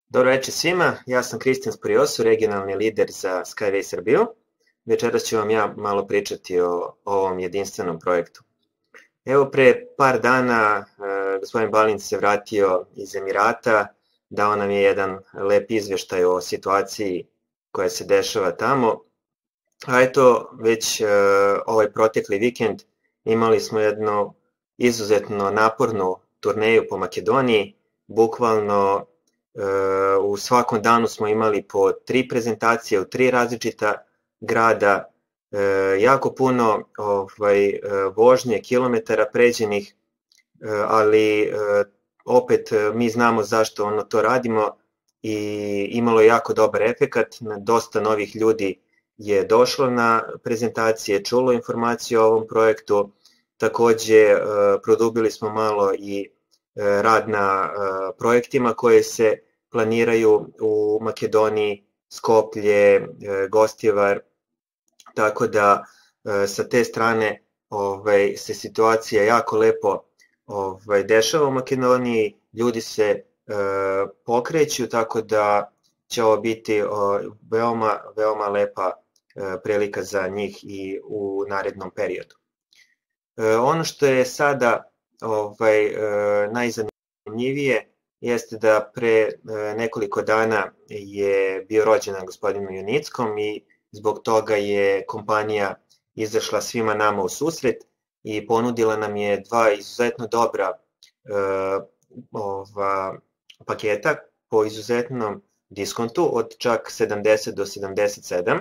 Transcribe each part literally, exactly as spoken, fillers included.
Dobro večer svima, ja sam Kristijan Sporiosu, regionalni lider za Skyway Srbiju. Večeras ću vam ja malo pričati o ovom jedinstvenom projektu. Evo, pre par dana e, gospodin Balint se vratio iz Emirata, dao nam je jedan lep izveštaj o situaciji koja se dešava tamo. A eto, već e, ovaj protekli vikend imali smo jednu izuzetno napornu turneju po Makedoniji, bukvalno u svakom danu smo imali po tri prezentacije u tri različita grada, jako puno ovaj, vožnje, kilometara pređenih, ali opet mi znamo zašto ono to radimo i imalo je jako dobar efekat. Dosta novih ljudi je došlo na prezentacije, čulo informacije o ovom projektu, takođe produbili smo malo i rad na projektima koje se planiraju u Makedoniji, Skoplje, Gostjevar, tako da sa te strane ovaj, se situacija jako lepo ovaj, dešava u Makedoniji, ljudi se e, pokreću, tako da će ovo biti o, veoma, veoma lepa e, prilika za njih i u narednom periodu. E, ono što je sada ovaj, e, najzanimljivije jeste da pre e, nekoliko dana je bio rođendan gospodinu Junickom i zbog toga je kompanija izašla svima nama u susret i ponudila nam je dva izuzetno dobra e, ova, paketa po izuzetnom diskontu od čak sedamdeset do sedamdeset sedam. E,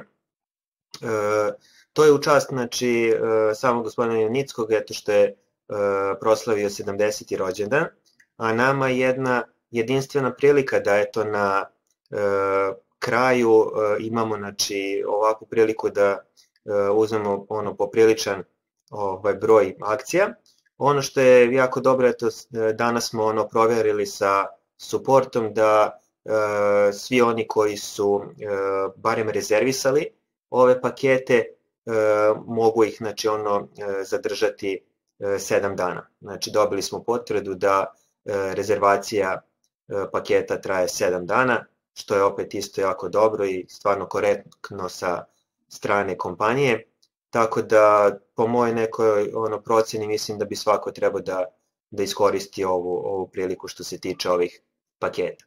to je u čast znači, e, samog gospodina Junickog, eto što je e, proslavio sedamdeseti rođendan, a nama jedna jedinstvena prilika da eto na e, kraju e, imamo znači, ovakvu priliku da e, uzmemo ono popriličan ovaj, broj akcija. Ono što je jako dobro, eto, danas smo ono proverili sa suportom da e, svi oni koji su e, barem rezervisali ove pakete e, mogu ih znači, ono, e, zadržati e, sedam dana. Znači dobili smo potvrdu da e, rezervacija e, paketa traje sedam dana, što je opet isto jako dobro i stvarno korektno sa strane kompanije. Tako da po mojoj nekoj ono, proceni mislim da bi svako trebao da, da iskoristi ovu, ovu priliku što se tiče ovih paketa.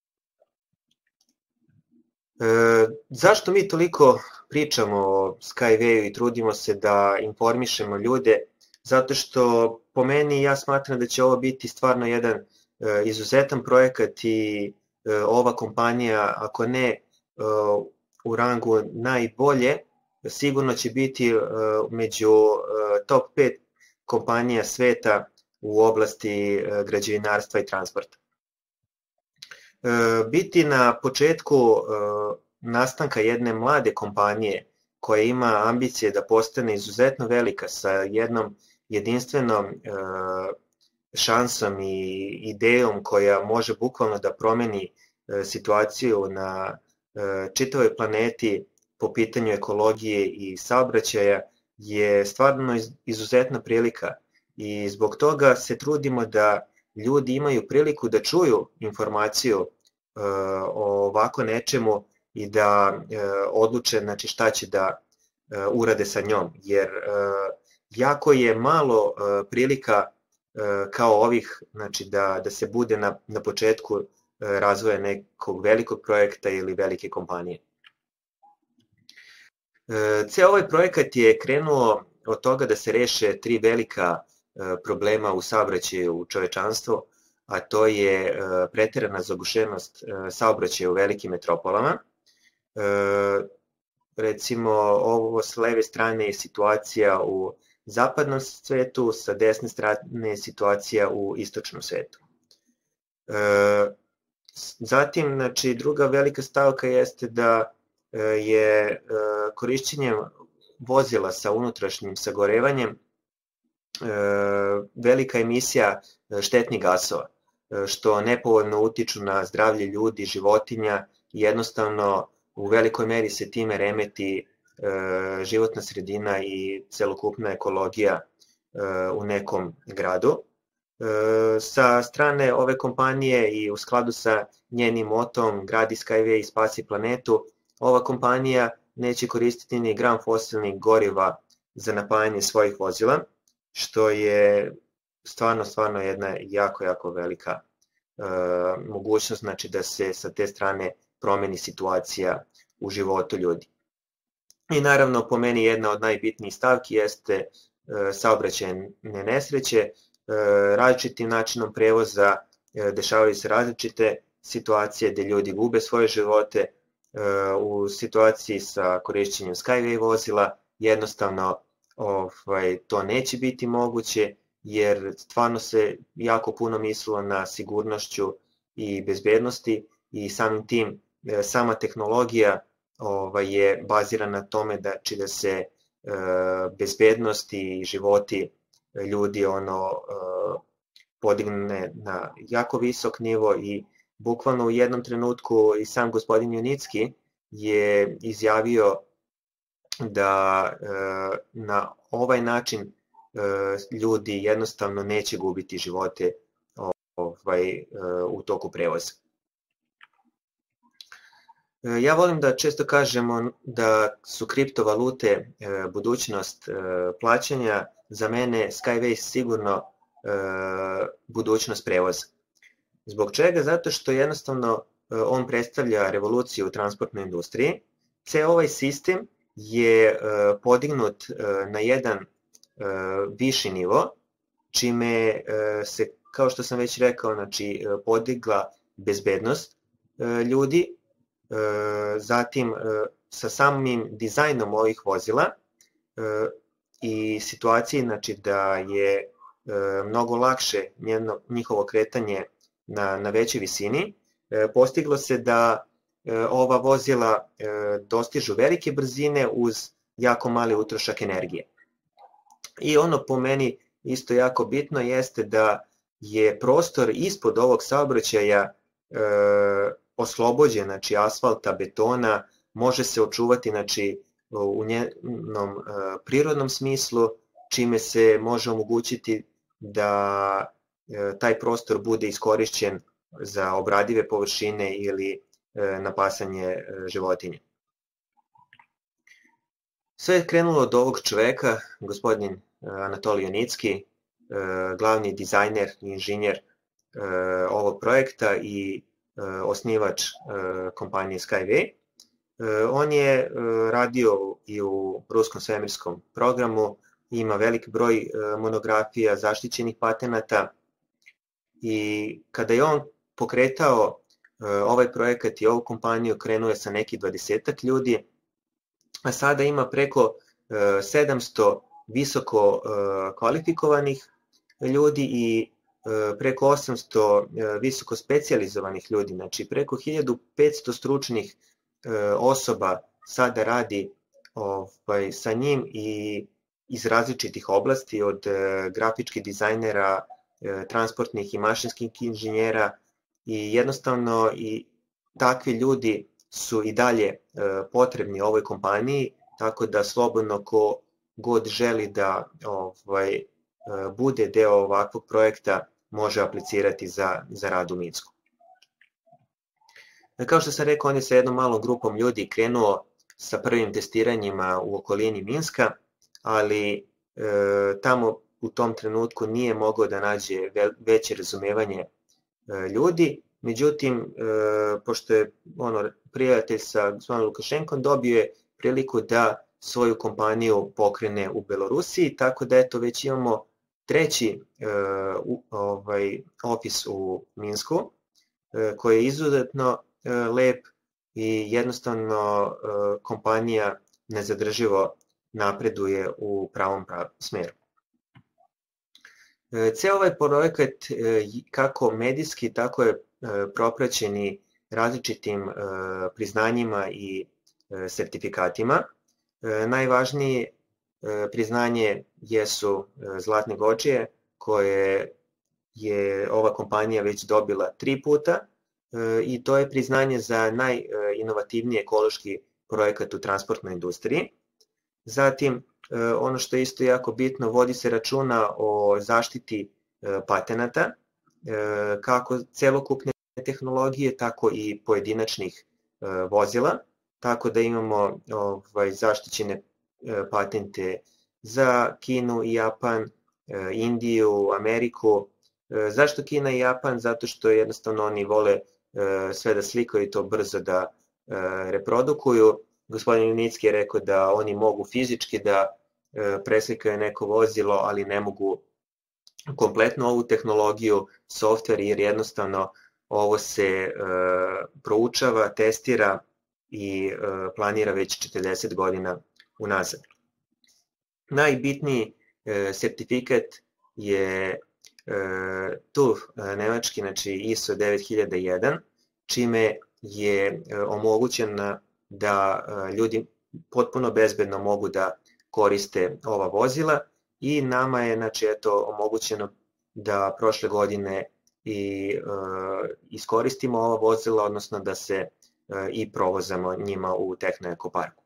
E, zašto mi toliko pričamo o Skywayu i trudimo se da informišemo ljude? Zato što po meni ja smatram da će ovo biti stvarno jedan e, izuzetan projekat i e, ova kompanija, ako ne e, u rangu najbolje, sigurno će biti uh, među uh, top pet kompanija sveta u oblasti uh, građevinarstva i transporta. Uh, biti na početku uh, nastanka jedne mlade kompanije koja ima ambicije da postane izuzetno velika sa jednom jedinstvenom uh, šansom i idejom koja može bukvalno da promeni uh, situaciju na uh, čitavoj planeti po pitanju ekologije i saobraćaja je stvarno izuzetna prilika i zbog toga se trudimo da ljudi imaju priliku da čuju informaciju uh, o ovako nečemu i da uh, odluče znači, šta će da uh, urade sa njom, jer uh, jako je malo uh, prilika uh, kao ovih znači, da, da se bude na, na početku uh, razvoja nekog velikog projekta ili velike kompanije. Ceo ovaj projekat je krenuo od toga da se reše tri velika problema u saobraćaju u čovečanstvu, a to je preterana zagušenost saobraćaja u velikim metropolama. Recimo, ovo s leve strane je situacija u zapadnom svetu, sa desne strane je situacija u istočnom svetu. Zatim, znači, druga velika stavka jeste da je korišćenjem vozila sa unutrašnjim sagorevanjem velika emisija štetnih gasova, što nepovoljno utiču na zdravlje ljudi, životinja i jednostavno u velikoj meri se time remeti životna sredina i celokupna ekologija u nekom gradu. Sa strane ove kompanije i u skladu sa njenim motom Gradi Skyway i spasi planetu, ova kompanija neće koristiti ni gram fosilnih goriva za napajanje svojih vozila, što je stvarno, stvarno jedna jako, jako velika uh, mogućnost, znači da se sa te strane promeni situacija u životu ljudi. I naravno, po meni jedna od najbitnijih stavki jeste uh, saobraćajne nesreće. Uh, različitim načinom prevoza uh, dešavaju se različite situacije gde ljudi gube svoje živote. Uh, u situaciji sa korišćenjem Skyway vozila jednostavno ovaj, to neće biti moguće, jer stvarno se jako puno mislilo na sigurnošću i bezbednosti i samim tim sama tehnologija ovaj, je bazirana na tome da će da se e, bezbednost i životi ljudi ono e, podigne na jako visok nivo i bukvalno u jednom trenutku i sam gospodin Junicki je izjavio da e, na ovaj način ljudi jednostavno neće gubiti živote ovaj, u toku prevoza. Ja volim da često kažemo da su kriptovalute budućnost plaćanja, za mene Skyway sigurno budućnost prevoza. Zbog čega? Zato što jednostavno on predstavlja revoluciju u transportnoj industriji. Ceo ovaj sistem je podignut na jedan viši nivo, čime se, kao što sam već rekao, znači, podigla bezbednost ljudi, zatim sa samim dizajnom ovih vozila i situaciji, znači, da je mnogo lakše njeno, njihovo kretanje na, na većoj visini, postiglo se da ova vozila dostižu velike brzine uz jako mali utrošak energije. I ono po meni isto jako bitno jeste da je prostor ispod ovog saobraćaja e, oslobođen, znači asfalta, betona, može se očuvati, znači, u njenom e, prirodnom smislu, čime se može omogućiti da e, taj prostor bude iskorišćen za obradive površine ili e, napasanje e, životinja. Sve je krenulo od ovog čoveka, gospodin Anatolij Junicki, glavni dizajner i inženjer ovog projekta i osnivač kompanije Skyway. On je radio i u ruskom svemirskom programu, ima velik broj monografija, zaštićenih patenata i kada je on pokretao ovaj projekat i ovu kompaniju, krenuo je sa nekih dvadesetak ljudi, a sada ima preko sedamsto visoko kvalifikovanih ljudi i preko osamsto visoko specijalizovanih ljudi, znači preko hiljadu petsto stručnih osoba sada radi ovaj, sa njim i iz različitih oblasti, od grafičkih dizajnera, transportnih i mašinskih inženjera, i jednostavno i takvi ljudi su i dalje potrebni ovoj kompaniji, tako da slobodno ko god želi da ovaj, bude deo ovakvog projekta može aplicirati za, za rad u Minsku. Kao što sam rekao, on je sa jednom malom grupom ljudi krenuo sa prvim testiranjima u okolini Minska, ali e, tamo u tom trenutku nije mogao da nađe veće razumevanje e, ljudi. Međutim, e, pošto je ono, prijatelj sa gospodinom Lukašenkom, dobio je priliku da svoju kompaniju pokrene u Belorusiji, tako da eto već imamo treći e, u, ovaj, ofis u Minsku, e, koji je izuzetno e, lep i jednostavno e, kompanija nezadrživo napreduje u pravom prav, smeru. E, ceo ovaj projekat, e, kako medijski, tako je e, propraćen i različitim e, priznanjima i e, sertifikatima. E, najvažnije e, priznanje jesu e, Zlatne Godžije, koje je ova kompanija već dobila tri puta, e, i to je priznanje za najinovativniji ekološki projekat u transportnoj industriji. Zatim, e, ono što je isto jako bitno, vodi se računa o zaštiti patenata, kako celokupne tehnologije, tako i pojedinačnih vozila, tako da imamo ovaj, zaštićene patente za Kinu i Japan, Indiju, Ameriku. Zašto Kina i Japan? Zato što jednostavno oni vole sve da slikaju i to brzo da reprodukuju. Gospodin Junicki je rekao da oni mogu fizički da preslikaju neko vozilo, ali ne mogu kompletno ovu tehnologiju, softver, jer jednostavno ovo se proučava, testira i planira već četrdeset godina unazad. Najbitniji sertifikat je T U F nemački, znači I S O devet hiljada jedan, čime je omogućeno da ljudi potpuno bezbedno mogu da koriste ova vozila i nama je, znači, eto, omogućeno da prošle godine i e, iskoristimo ova vozila, odnosno da se e, i provozamo njima u Tehno Eko Parku.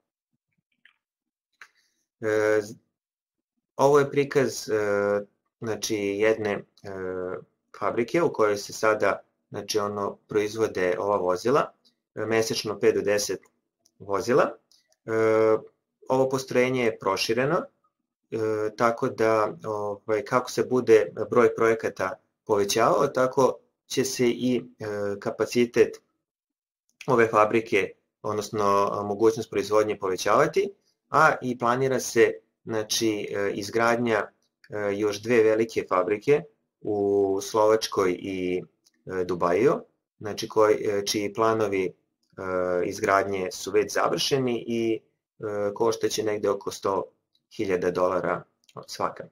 E, ovo je prikaz e, znači, jedne e, fabrike u kojoj se sada, znači, ono, proizvode ova vozila, e, mesečno pet do deset vozila. E, ovo postrojenje je prošireno, e, tako da ovaj, kako se bude broj projekata povećavao, tako će se i e, kapacitet ove fabrike, odnosno mogućnost proizvodnje povećavati, a i planira se, znači, e, izgradnja e, još dve velike fabrike u Slovačkoj i e, Dubaju, znači, koji, e, čiji planovi e, izgradnje su već završeni i e, koštaće negde oko sto hiljada dolara svaka.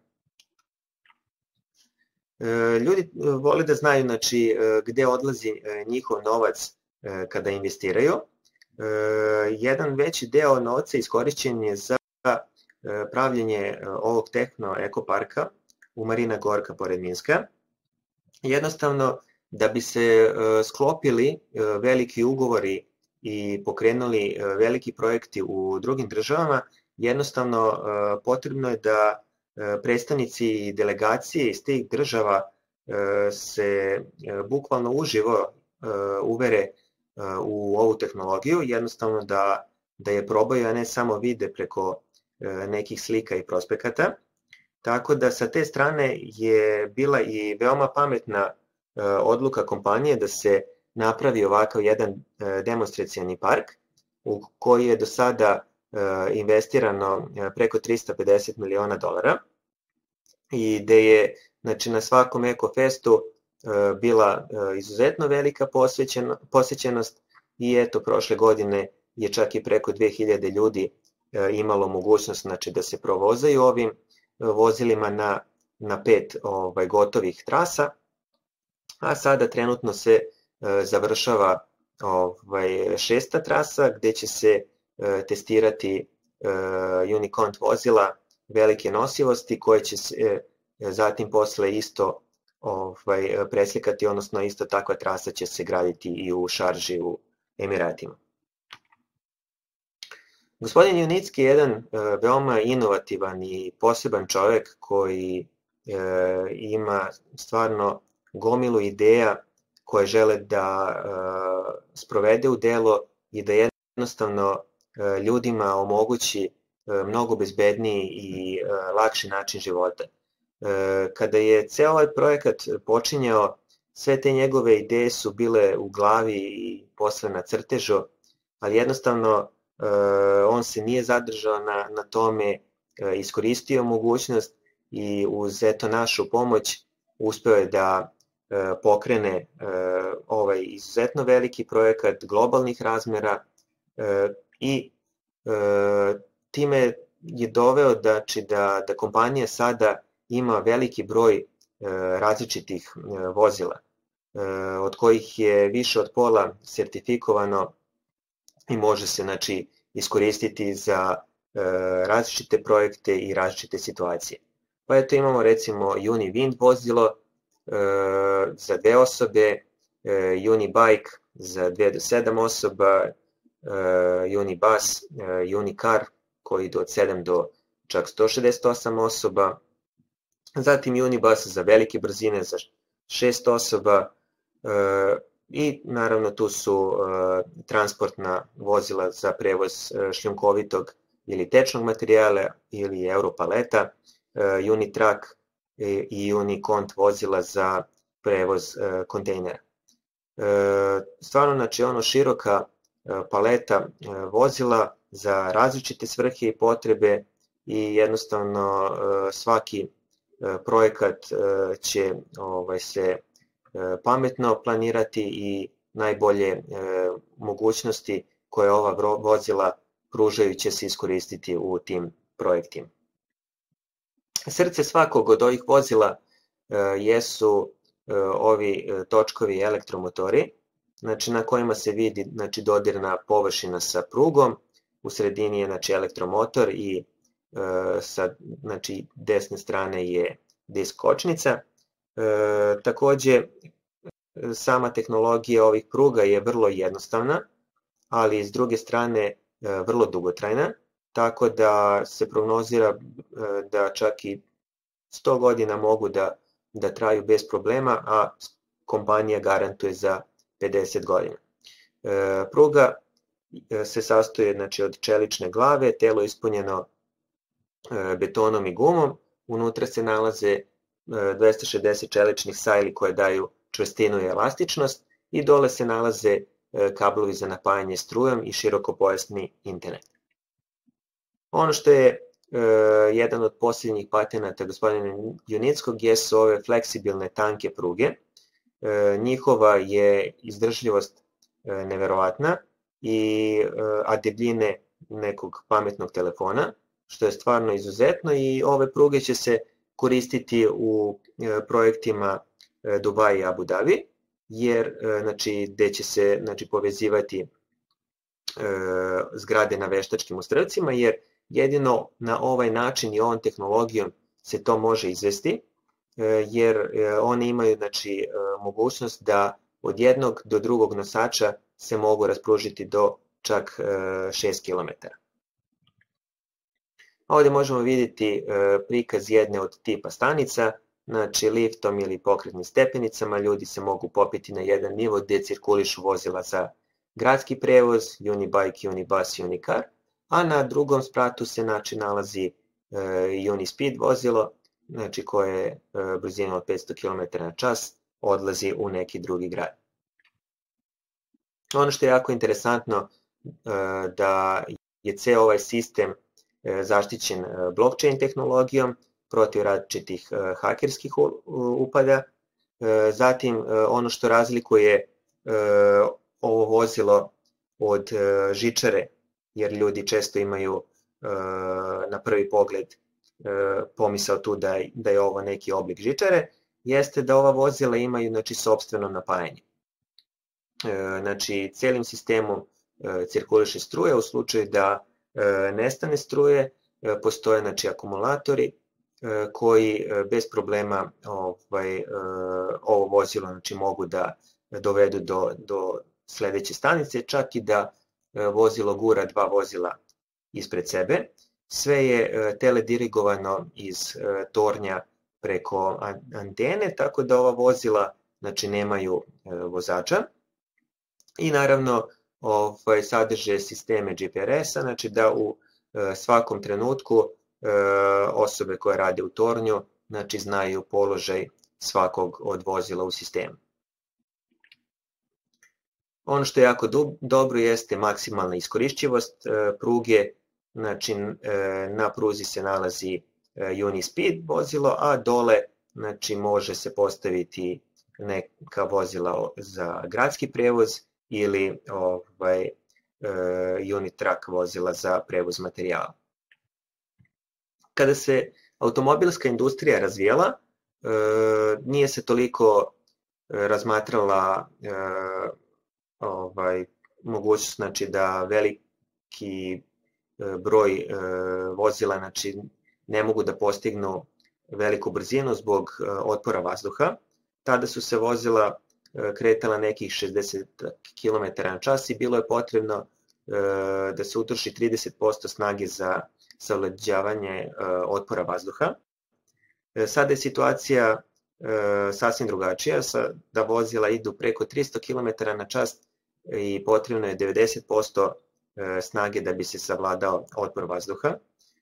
Ljudi vole da znaju, znači, gde odlazi njihov novac kada investiraju. Jedan veći deo novca iskorišćen je za pravljenje ovog Tehno Eko Parka u Marina Gorka pored Minska. Jednostavno, da bi se sklopili veliki ugovori i pokrenuli veliki projekti u drugim državama, jednostavno potrebno je da predstavnici i delegacije iz tih država se bukvalno uživo uvere u ovu tehnologiju, jednostavno da, da je probaju, a ne samo vide preko nekih slika i prospekata. Tako da sa te strane je bila i veoma pametna odluka kompanije da se napravi ovakav jedan demonstracioni park u koji je do sada investirano preko trista pedeset miliona dolara i gde je, znači, na svakom Ekofestu bila izuzetno velika posjećenost i eto, prošle godine je čak i preko dve hiljade ljudi imalo mogućnost, znači, da se provozaju ovim vozilima na, na pet ovaj, gotovih trasa, a sada trenutno se završava ovaj, šesta trasa gde će se testirati Unicont vozila velike nosivosti koje će se zatim posle isto ovaj, preslikati, odnosno isto takva trasa će se graditi i u Šarži u Emiratima. Gospodin Junicki je jedan veoma inovativan i poseban čovek koji ima stvarno gomilu ideja koje žele da sprovede u delo i da jednostavno ljudima omogući mnogo bezbedniji i lakši način života. Kada je ceo ovaj projekat počinjao, sve te njegove ideje su bile u glavi i posle na crtežu, ali jednostavno on se nije zadržao na, na tome, iskoristio mogućnost i uz eto našu pomoć uspeo je da pokrene ovaj izuzetno veliki projekat globalnih razmera i time je doveo da, da, da kompanija sada ima veliki broj različitih vozila, od kojih je više od pola sertifikovano i može se, znači, iskoristiti za različite projekte i različite situacije. Pa eto imamo recimo UniWind vozilo za dve osobe, UniBike za dve do sedam osoba, Unibus, Unicar koji ide od sedam do čak sto šezdeset osam osoba, zatim Unibus za velike brzine, za šest osoba i naravno tu su transportna vozila za prevoz šljunkovitog ili tečnog materijala ili Europaleta, Unitrack i Unicont vozila za prevoz kontejnera. Stvarno, znači, ono široka paleta vozila za različite svrhe i potrebe i jednostavno svaki projekat će ovaj, se pametno planirati i najbolje mogućnosti koje ova vozila pružaju će se iskoristiti u tim projektima. Srce svakog od ovih vozila jesu ovi točkovi elektromotori, znači, na kojima se vidi, znači, dodirna površina sa prugom, u sredini je, znači, elektromotor i e, sa, znači, desne strane je disk kočnica. E, takođe, sama tehnologija ovih pruga je vrlo jednostavna, ali s druge strane e, vrlo dugotrajna, tako da se prognozira e, da čak i sto godina mogu da, da traju bez problema, a kompanija garantuje za pedeset godina. E, pruga se sastoji, znači, od čelične glave, telo je ispunjeno e, betonom i gumom, unutra se nalaze e, dvesta šezdeset čeličnih sajli koje daju čvrstinu i elastičnost i dole se nalaze e, kablovi za napajanje strujom i širokopojasni internet. Ono što je e, jedan od posljednjih patenata gospodina Junickog jesu ove fleksibilne tanke pruge. E, njihova je izdržljivost e, neverovatna, i, a debljine nekog pametnog telefona, što je stvarno izuzetno, i ove pruge će se koristiti u projektima Dubai i Abu Dhabi, jer, znači, gde će se, znači, povezivati e, zgrade na veštačkim ostrvcima, jer jedino na ovaj način i ovom tehnologijom se to može izvesti, e, jer e, one imaju, znači, mogućnost da od jednog do drugog nosača se mogu raspružiti do čak šest kilometara. Ovdje možemo vidjeti prikaz jedne od tipa stanica, znači liftom ili pokretnim stepenicama ljudi se mogu popeti na jedan nivo gdje cirkulišu vozila za gradski prevoz, Unibike, Unibus, Unicar, a na drugom spratu se, znači, nalazi Unispeed vozilo, znači, koje brzinom od petsto kilometara na čas odlazi u neki drugi grad. Ono što je jako interesantno da je ceo ovaj sistem zaštićen blockchain tehnologijom protiv različitih hakerskih upada. Zatim, ono što razlikuje ovo vozilo od žičare, jer ljudi često imaju na prvi pogled pomisao tu da je, da je ovo neki oblik žičare, jeste da ova vozila imaju, znači, sopstveno napajanje. Znači, celim sistemom cirkuliše struje, u slučaju da nestane struje, postoje, znači, akumulatori koji bez problema ovaj, ovo vozilo, znači, mogu da dovedu do, do sledeće stanice, čak i da vozilo gura dva vozila ispred sebe. Sve je teledirigovano iz tornja preko antene, tako da ova vozila, znači, nemaju vozača. I naravno ovaj, sadrže sisteme G P R S-a, znači da u e, svakom trenutku e, osobe koje rade u tornju, znači, znaju položaj svakog od vozila u sistemu. Ono što je jako do, dobro jeste maksimalna iskorišćivost e, pruge, znači e, na pruzi se nalazi e, Unispeed vozilo, a dole, znači, može se postaviti neka vozila za gradski prevoz ili ovaj, e, Unitrack vozila za prevoz materijala. Kada se automobilska industrija razvijela, e, nije se toliko razmatrala e, ovaj, mogućnost, znači, da veliki broj e, vozila, znači, ne mogu da postignu veliku brzinu zbog e, otpora vazduha. Tada su se vozila kretala nekih šezdeset kilometara na čas i bilo je potrebno da se utroši trideset posto snage za savlađivanje otpora vazduha. Sada je situacija sasvim drugačija, da vozila idu preko tristo kilometara na čas i potrebno je devedeset posto snage da bi se savladao otpor vazduha.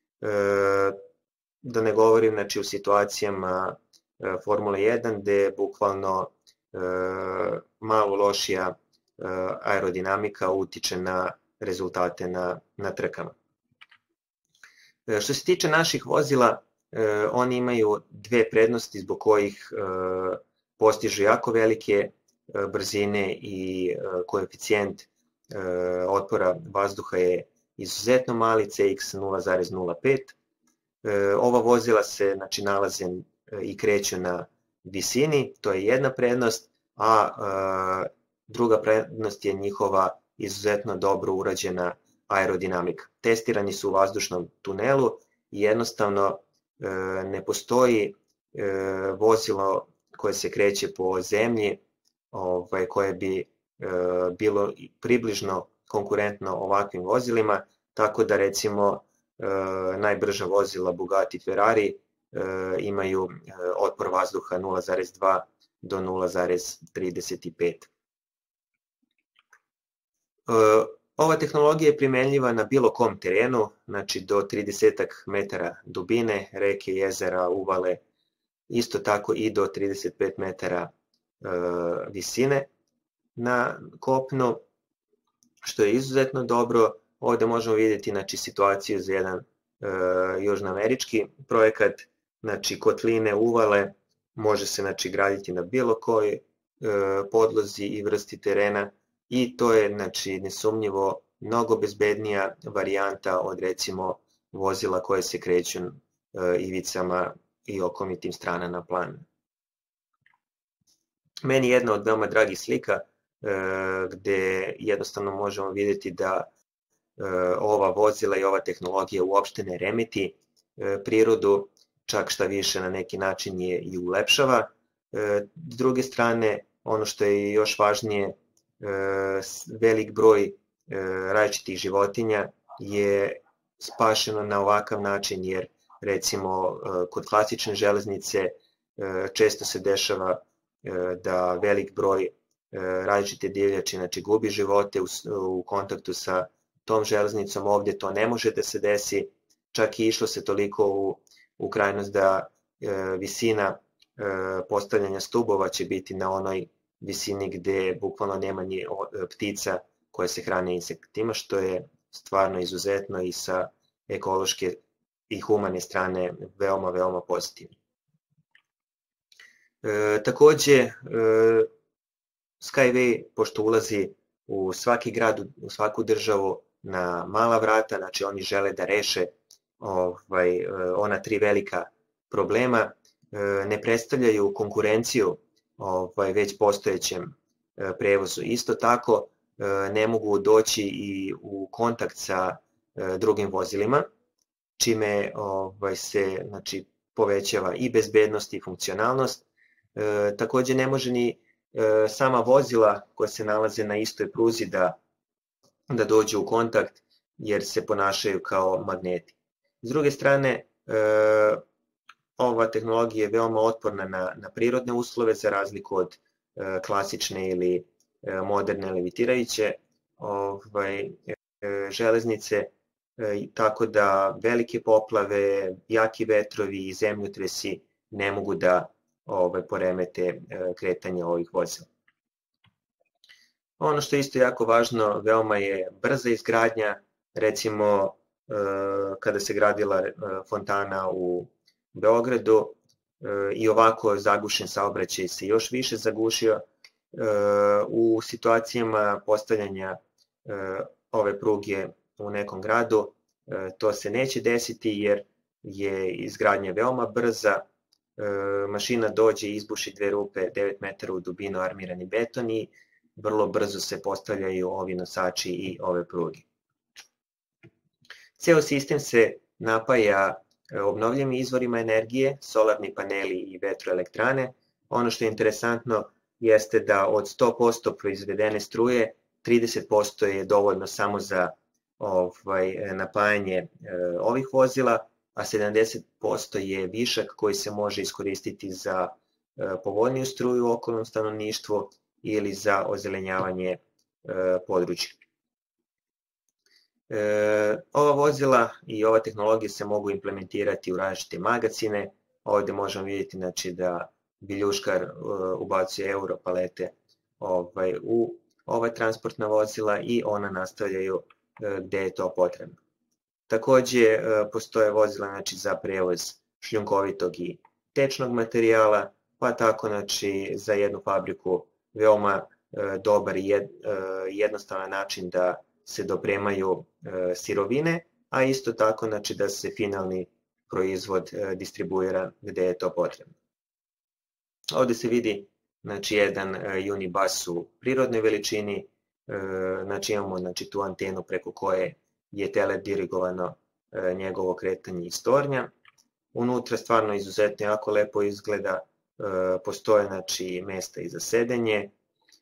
Da ne govorim znači, u situacijama Formule jedan gde bukvalno malo lošija aerodinamika utiče na rezultate na, na trkama. Što se tiče naših vozila, oni imaju dve prednosti zbog kojih postižu jako velike brzine i koeficijent otpora vazduha je izuzetno mali, C X nula zarez nula pet. Ova vozila se znači, nalaze i kreću na visini, to je jedna prednost, a druga prednost je njihova izuzetno dobro urađena aerodinamika. Testirani su u vazdušnom tunelu i jednostavno ne postoji vozilo koje se kreće po zemlji koje bi bilo približno konkurentno ovakvim vozilima, tako da recimo najbrža vozila Bugatti, Ferrari imaju otpor vazduha nula zarez dva do nula zarez trideset pet. Ova tehnologija je primenljiva na bilo kom terenu, znači do trideset metara dubine, reke, jezera, uvale, isto tako i do trideset pet metara visine na kopnu, što je izuzetno dobro. Ovde možemo vidjeti znači, situaciju za jedan južnoamerički projekat, znači kotline, uvale, može se znači, graditi na bilo kojoj podlozi i vrsti terena i to je znači, nesumnjivo mnogo bezbednija varijanta od recimo vozila koje se kreću ivicama i okomitim stranama plana. Meni jedna od veoma dragih slika gde jednostavno možemo vidjeti da ova vozila i ova tehnologija uopšte ne remeti prirodu, čak šta više na neki način je i ulepšava. S druge strane, ono što je još važnije, velik broj različitih životinja je spašeno na ovakav način, jer recimo kod klasične železnice često se dešava da velik broj različite divljači znači, gubi živote u, u kontaktu sa tom železnicom. Ovdje to ne može da se desi, čak i išlo se toliko u, u krajnost da e, visina e, postavljanja stubova će biti na onoj visini gde bukvalno nema ni ptica koje se hrane insektima, što je stvarno izuzetno i sa ekološke i humane strane veoma, veoma pozitivno. E, takođe, e, Skyway, pošto ulazi u svaki grad, u svaku državu na mala vrata, znači oni žele da reše ovaj, ona tri velika problema, ne predstavljaju konkurenciju ovaj, već postojećem prevozu. Isto tako ne mogu doći i u kontakt sa drugim vozilima, čime ovaj, se znači, povećava i bezbednost i funkcionalnost. Takođe ne može ni sama vozila koja se nalaze na istoj pruzi da, da dođu u kontakt jer se ponašaju kao magneti. S druge strane, ova tehnologija je veoma otporna na, na prirodne uslove za razliku od klasične ili moderne levitirajuće ovaj, železnice, tako da velike poplave, jaki vetrovi i zemljotresi ne mogu da ovaj, poremete kretanje ovih vozila. Ono što je isto jako važno, veoma je brza izgradnja, recimo kada se gradila fontana u Beogradu i ovako zagušen saobraćaj se još više zagušio. U situacijama postavljanja ove pruge u nekom gradu to se neće desiti jer je izgradnja veoma brza, mašina dođe i izbuši dve rupe devet metara u dubinu armirani beton i vrlo brzo se postavljaju ovi nosači i ove pruge. Ceo sistem se napaja obnovljivim izvorima energije, solarni paneli i vetroelektrane. Ono što je interesantno jeste da od sto posto proizvedene struje, trideset posto je dovoljno samo za ovaj, napajanje ovih vozila, a sedamdeset posto je višak koji se može iskoristiti za povoljniju struju u okolnom stanovništvu ili za ozelenjavanje područja. Ova vozila i ova tehnologija se mogu implementirati u različite magacine. Ovdje možemo vidjeti znači, da biljuškar ubacuje euro palete ovaj, u ova transportna vozila i ona nastavljaju gde je to potrebno. Takođe postoje vozila znači, za prevoz šljunkovitog i tečnog materijala, pa tako znači, za jednu fabriku veoma dobar i jednostavan način da se dopremaju sirovine, a isto tako znači, da se finalni proizvod distribuira gde je to potrebno. Ovde se vidi znači, jedan unibus u prirodnoj veličini, znači, imamo znači, tu antenu preko koje je teledirigovano njegovo kretanje iz tornja. Unutra stvarno izuzetno jako lepo izgleda, postoje znači, mesta i za sedenje.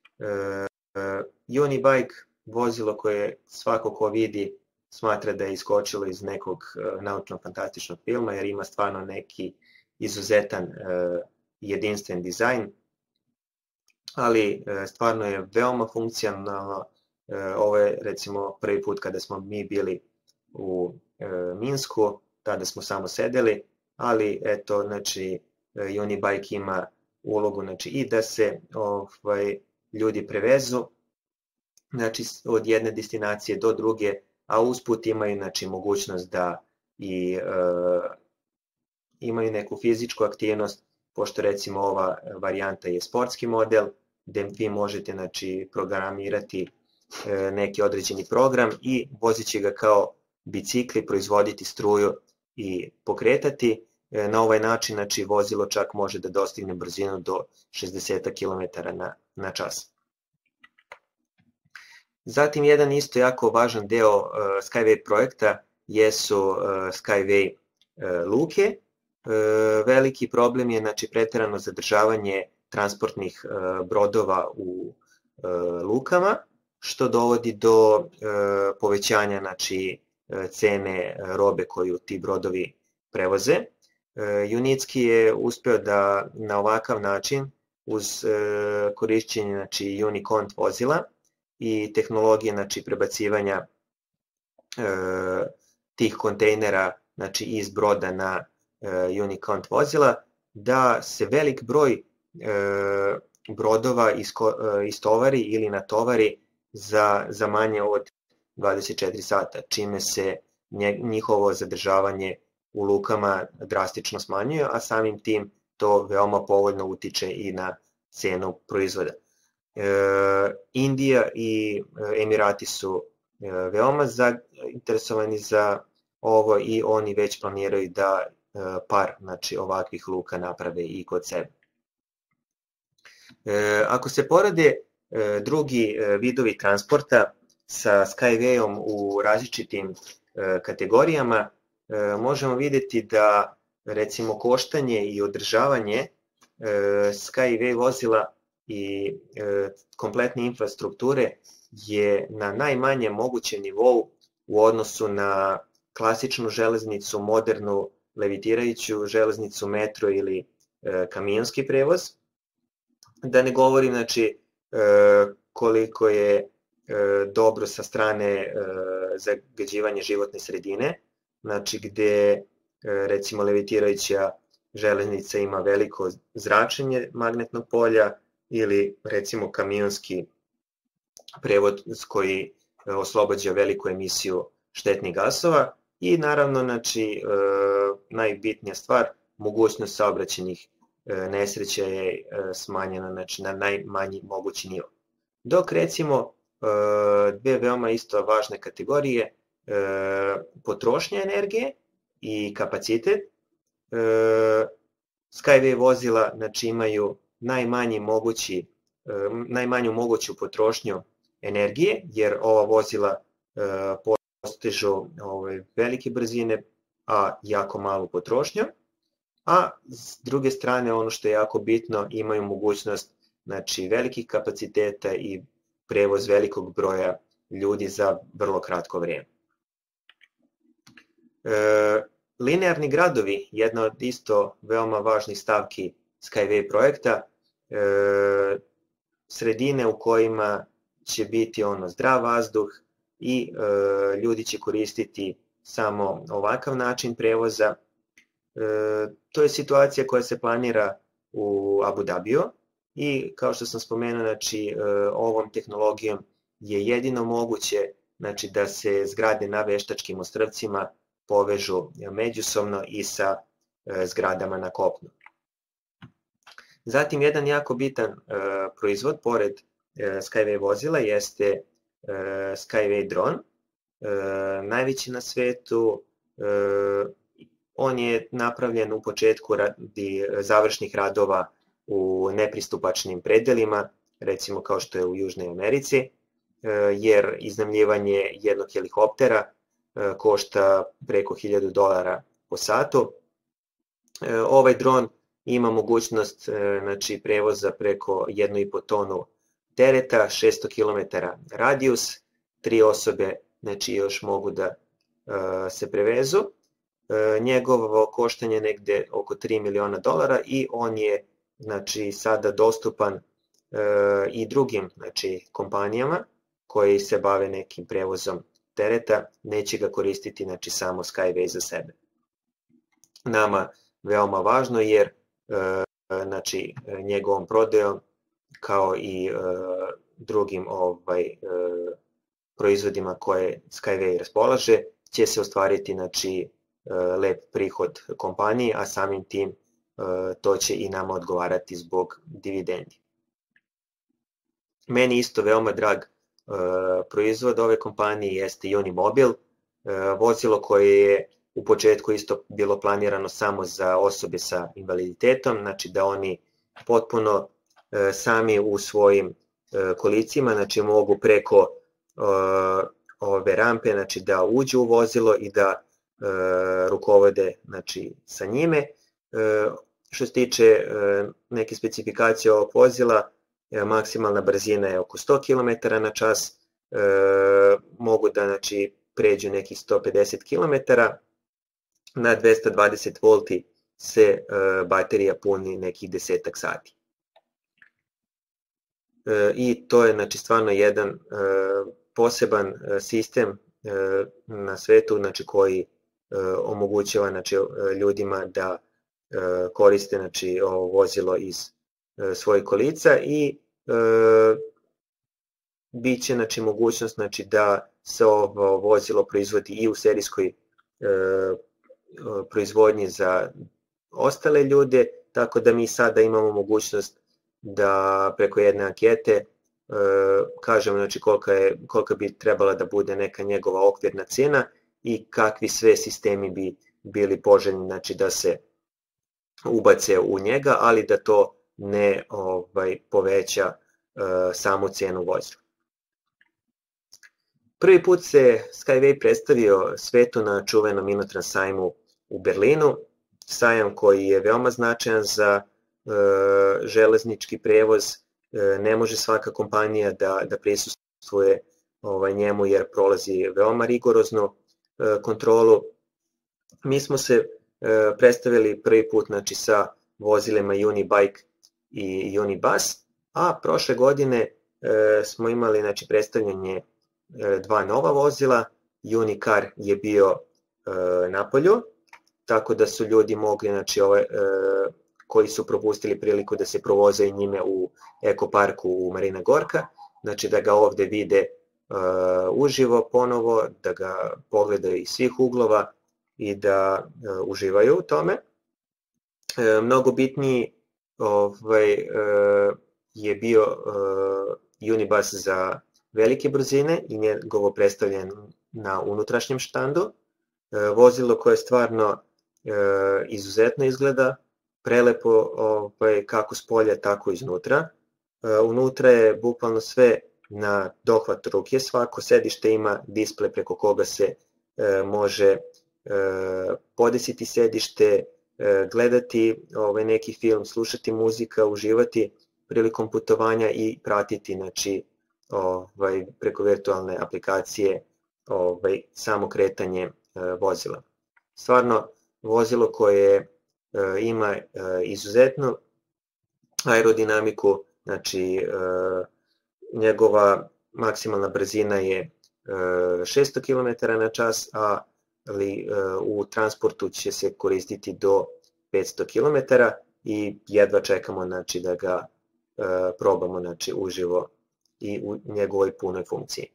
Unibike, vozilo koje svako ko vidi smatra da je iskočilo iz nekog naučno-fantastičnog filma, jer ima stvarno neki izuzetan jedinstven dizajn, ali stvarno je veoma funkcionalno. Ovo je recimo prvi put kada smo mi bili u Minsku, tada smo samo sedeli, ali eto, znači, Unibike ima ulogu znači, i da se ovaj, ljudi prevezu znači, od jedne destinacije do druge, a usput imaju znači, mogućnost da i e, imaju neku fizičku aktivnost, pošto recimo ova varijanta je sportski model, gde vi možete znači, programirati e, neki određeni program i vozit ga kao bicikli, proizvoditi struju i pokretati. E, na ovaj način znači, vozilo čak može da dostigne brzinu do šezdeset kilometara na, na čas. Zatim, jedan isto jako važan deo uh, Skyway projekta jesu uh, Skyway uh, luke. Uh, veliki problem je znači, preterano zadržavanje transportnih uh, brodova u uh, lukama, što dovodi do uh, povećanja znači, cene robe koju ti brodovi prevoze. Uh, Unicki je uspeo da na ovakav način, uz uh, korišćenje znači, Unicont vozila, i tehnologije znači, prebacivanja e, tih kontejnera znači, iz broda na e, Unicont vozila, da se velik broj e, brodova isko, e, istovari ili natovari za, za manje od dvadeset četiri sata, čime se njihovo zadržavanje u lukama drastično smanjuje, a samim tim to veoma povoljno utiče i na cenu proizvoda. Indija i Emirati su veoma zainteresovani za ovo i oni već planiraju da par znači, ovakvih luka naprave i kod sebe. Ako se porede drugi vidovi transporta sa Skywayom u različitim kategorijama, možemo vidjeti da recimo koštanje i održavanje Skyway vozila i e, kompletne infrastrukture je na najmanjem mogućem nivou u odnosu na klasičnu železnicu, modernu levitirajuću železnicu, metro ili e, kamionski prevoz. Da ne govorim znači, e, koliko je e, dobro sa strane e, zagađivanja životne sredine, znači gde e, recimo levitirajuća železnica ima veliko zračenje magnetnog polja, ili recimo kamionski prevod koji oslobađa veliku emisiju štetnih gasova i naravno znači, najbitnija stvar, mogućnost saobraćajnih nesreća je smanjena znači, na najmanji mogući nivo. Dok recimo dve veoma isto važne kategorije, potrošnja energije i kapacitet, Skyway vozila znači, imaju najmanji mogući, najmanju moguću potrošnju energije, jer ova vozila postižu velike brzine, a jako malu potrošnju, a s druge strane ono što je jako bitno, imaju mogućnost znači, velikih kapaciteta i prevoz velikog broja ljudi za vrlo kratko vrijeme. linearni gradovi, jedna od isto veoma važnih stavki Skyway projekta, e, sredine u kojima će biti ono zdrav vazduh i e, ljudi će koristiti samo ovakav način prevoza. E, to je situacija koja se planira u Abu Dhabiju i kao što sam spomenuo, znači, e, ovom tehnologijom je jedino moguće, znači, da se zgrade na veštačkim ostrvcima povežu međusobno i sa e, zgradama na kopnu. Zatim, jedan jako bitan e, proizvod pored e, Skyway vozila jeste e, Skyway dron, e, najveći na svetu. E, on je napravljen u početku radi završnih radova u nepristupačnim predelima, recimo kao što je u Južnoj Americi, e, jer iznajmljivanje jednog helikoptera e, košta preko hiljadu dolara po satu. E, ovaj dron ima mogućnost, znači, prevoza preko jednu i po tonu tereta, šesto kilometara radijus, tri osobe, znači, još mogu da uh, se prevezu. Uh, njegovo koštanje negde oko tri miliona dolara i on je, znači, sada dostupan uh, i drugim, znači, kompanijama koji se bave nekim prevozom tereta, neće ga koristiti, znači, samo Skyway za sebe. Nama veoma važno jer znači, njegovom prodajom kao i uh, drugim ovaj, uh, proizvodima koje Skyway raspolaže će se ostvariti, znači, uh, lep prihod kompaniji, a samim tim uh, to će i nama odgovarati zbog dividendi. Meni isto veoma drag uh, proizvod ove kompanije jeste Unimobil, uh, vozilo koje je u početku isto bilo planirano samo za osobe sa invaliditetom, znači da oni potpuno e, sami u svojim e, kolicima, znači mogu preko e, ove rampe, znači da uđu u vozilo i da e, rukovode, znači, sa njime. E, što se tiče e, neke specifikacije ovog vozila, e, maksimalna brzina je oko sto kilometara na čas, e, mogu da, znači, pređu nekih sto pedeset kilometara, na dvesta dvadeset volti se e, baterija puni nekih desetak sati. E, I to je, znači, stvarno jedan e, poseban sistem e, na svetu, znači, koji e, omogućava, znači, ljudima da e, koriste, znači, ovo vozilo iz e, svojih kolica i e, bit će, znači, mogućnost, znači, da se ovo vozilo proizvodi i u serijskoj e, proizvodnji za ostale ljude, tako da mi sada imamo mogućnost da preko jedne ankete e, kažemo, znači, kolika, je, kolika bi trebala da bude neka njegova okvirna cena i kakvi sve sistemi bi bili poželjni, znači, da se ubace u njega, ali da to ne ovaj, poveća e, samu cenu vozila. Prvi put se Skyway predstavio svetu na čuvenom Inotrans sajmu u Berlinu, sajam koji je veoma značajan za e, železnički prevoz. E, ne može svaka kompanija da, da prisustvuje ovaj, njemu jer prolazi veoma rigoroznu e, kontrolu. Mi smo se e, predstavili prvi put, znači, sa vozilima Unibike i Unibus, a prošle godine e, smo imali, znači, predstavljanje dva nova vozila. Unicar je bio e, na polju, tako da su ljudi mogli, znači, ove, e, koji su propustili priliku da se provoze i njime u ekoparku u Marina Gorka, znači da ga ovde vide e, uživo ponovo, da ga pogledaju iz svih uglova i da e, uživaju u tome. E, mnogo bitniji ovaj, e, je bio e, Unibus za velike brzine i njegovo predstavljanje na unutrašnjem štandu. E, vozilo koje stvarno e, izuzetno izgleda, prelepo ovaj, kako s polja, tako iznutra. E, unutra je bukvalno sve na dohvat ruke, svako sedište ima displej preko koga se e, može e, podesiti sedište, e, gledati ovaj, neki film, slušati muzika, uživati prilikom putovanja i pratiti, znači, ovaj, preko virtualne aplikacije ovaj, samo kretanje e, vozila. Stvarno vozilo koje ima izuzetnu aerodinamiku, znači njegova maksimalna brzina je šesto kilometara na čas, ali u transportu će se koristiti do petsto kilometara i jedva čekamo znači, da ga probamo znači, uživo i u njegovoj punoj funkciji.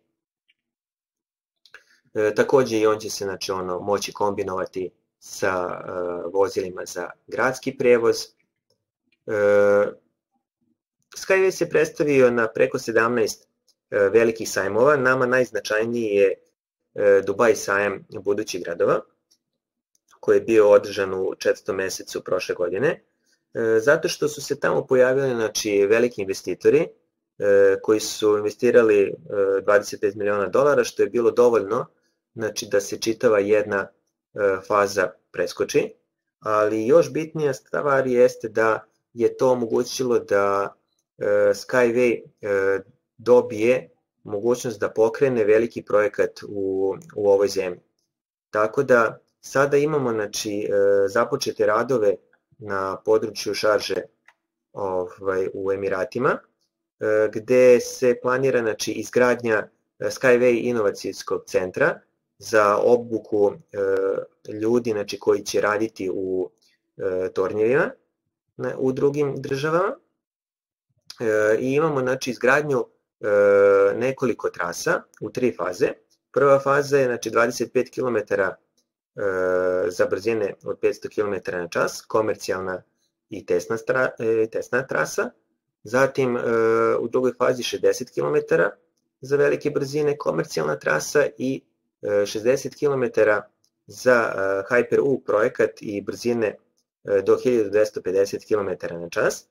E, takođe i on će se znači, ono, moći kombinovati sa uh, vozilima za gradski prevoz. E, Skyway se predstavio na preko sedamnaest uh, velikih sajmova, nama najznačajniji je uh, Dubai sajam budućih gradova, koji je bio održan u četvrtom mesecu prošle godine, e, zato što su se tamo pojavili znači, veliki investitori e, koji su investirali e, dvadeset pet miliona dolara, što je bilo dovoljno znači, da se čitava jedna e, faza preskoči, ali još bitnija stvar jeste da je to omogućilo da e, Skyway e, dobije mogućnost da pokrene veliki projekat u, u ovoj zemlji. Tako da sada imamo znači, započete radove na području Šarže ovaj, u Emiratima, gde se planira znači, izgradnja Skyway inovacijskog centra za obuku ljudi znači, koji će raditi u tornjevima u drugim državama. I imamo znači, izgradnju nekoliko trasa u tri faze. Prva faza je znači, dvadeset pet kilometara za brzine od petsto kilometara na čas, komercijalna i tesna, stra, tesna trasa. Zatim u drugoj fazi šezdeset kilometara za velike brzine, komercijalna trasa i šezdeset kilometara za Hyper-U projekat i brzine do hiljadu dvesta pedeset kilometara na čas.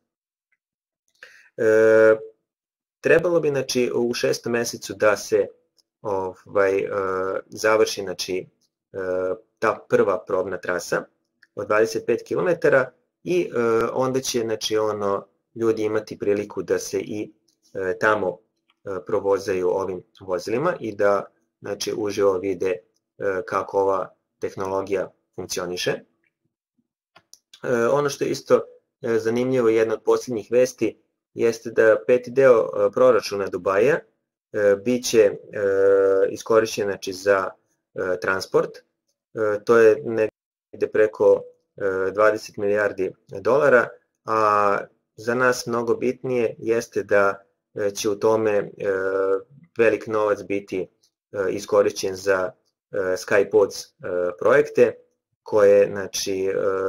Trebalo bi znači, u šestom mesecu da se ovaj, završi znači, ta prva probna trasa od dvadeset pet kilometara i e, onda će znači, ono, ljudi imati priliku da se i e, tamo e, provozaju ovim vozilima i da znači, uživo vide e, kako ova tehnologija funkcioniše. E, ono što je isto e, zanimljivo, jedna od posljednjih vesti, jeste da peti deo e, proračuna Dubaja e, bit će e, iskorišćen znači, za e, transport. To je negde preko dvadeset milijardi dolara, a za nas mnogo bitnije jeste da će u tome velik novac biti iskorišćen za Skypods projekte, koje, znači,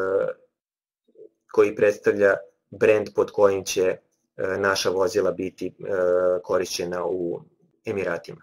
koji predstavlja brend pod kojim će naša vozila biti korišćena u Emiratima.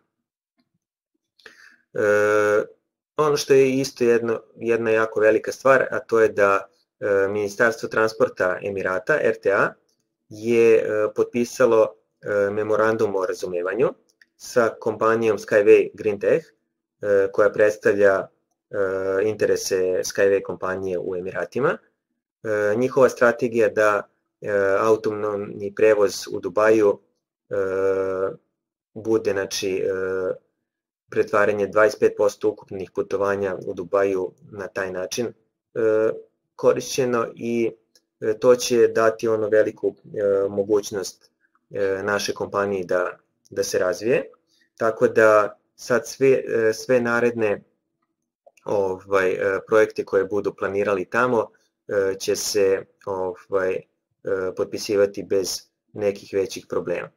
Ono što je isto jedno, jedna jako velika stvar, a to je da e, Ministarstvo transporta Emirata, R T A, je e, potpisalo e, memorandum o razumevanju sa kompanijom Skyway Green Tech, e, koja predstavlja e, interese Skyway kompanije u Emiratima. E, njihova strategija da e, autonomni prevoz u Dubaju e, bude, znači, e, pretvaranje dvadeset pet posto ukupnih putovanja u Dubaju na taj način e, korišćeno i e, to će dati ono veliku e, mogućnost e, naše kompanije da, da se razvije. Tako da sad sve, e, sve naredne ovaj, e, projekte koje budu planirali tamo e, će se ovaj, e, potpisivati bez nekih većih problema.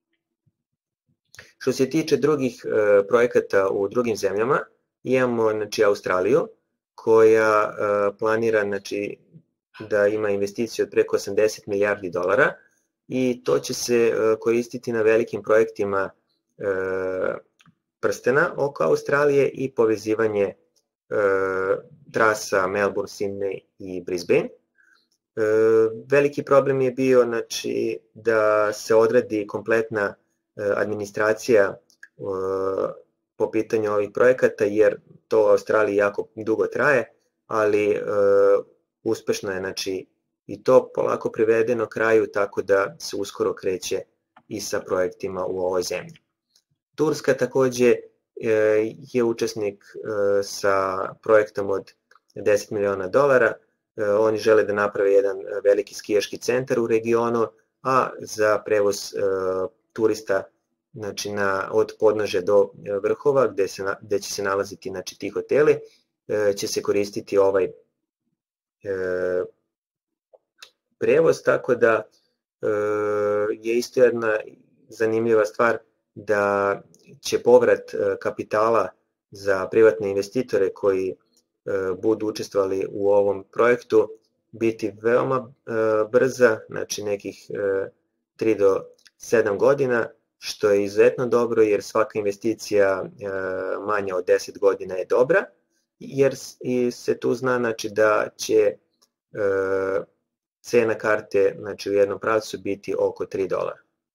Što se tiče drugih e, projekata u drugim zemljama, imamo znači, Australiju, koja e, planira znači, da ima investiciju od preko osamdeset milijardi dolara i to će se e, koristiti na velikim projektima e, prstena oko Australije i povezivanje e, trasa Melbourne, Sydney i Brisbane. E, veliki problem je bio znači, da se odradi kompletna administracija po pitanju ovih projekata, jer to u Australiji jako dugo traje, ali uspešno je znači, i to polako privedeno kraju, tako da se uskoro kreće i sa projektima u ovoj zemlji. Turska takođe je učesnik sa projektom od deset miliona dolara. Oni žele da naprave jedan veliki skijaški centar u regionu, a za prevoz turista, znači na, od podnožja do vrhova, gde, se, gde će se nalaziti, znači, ti hoteli, će se koristiti ovaj e, prevoz, tako da e, je isto jedna zanimljiva stvar da će povrat kapitala za privatne investitore koji e, budu učestvovali u ovom projektu biti veoma e, brza, znači nekih e, tri do sedam godina, što je izuzetno dobro jer svaka investicija e, manja od deset godina je dobra, jer i se tu zna, znači, da će e, cena karte, znači, u jednom pravcu biti oko tri dolara.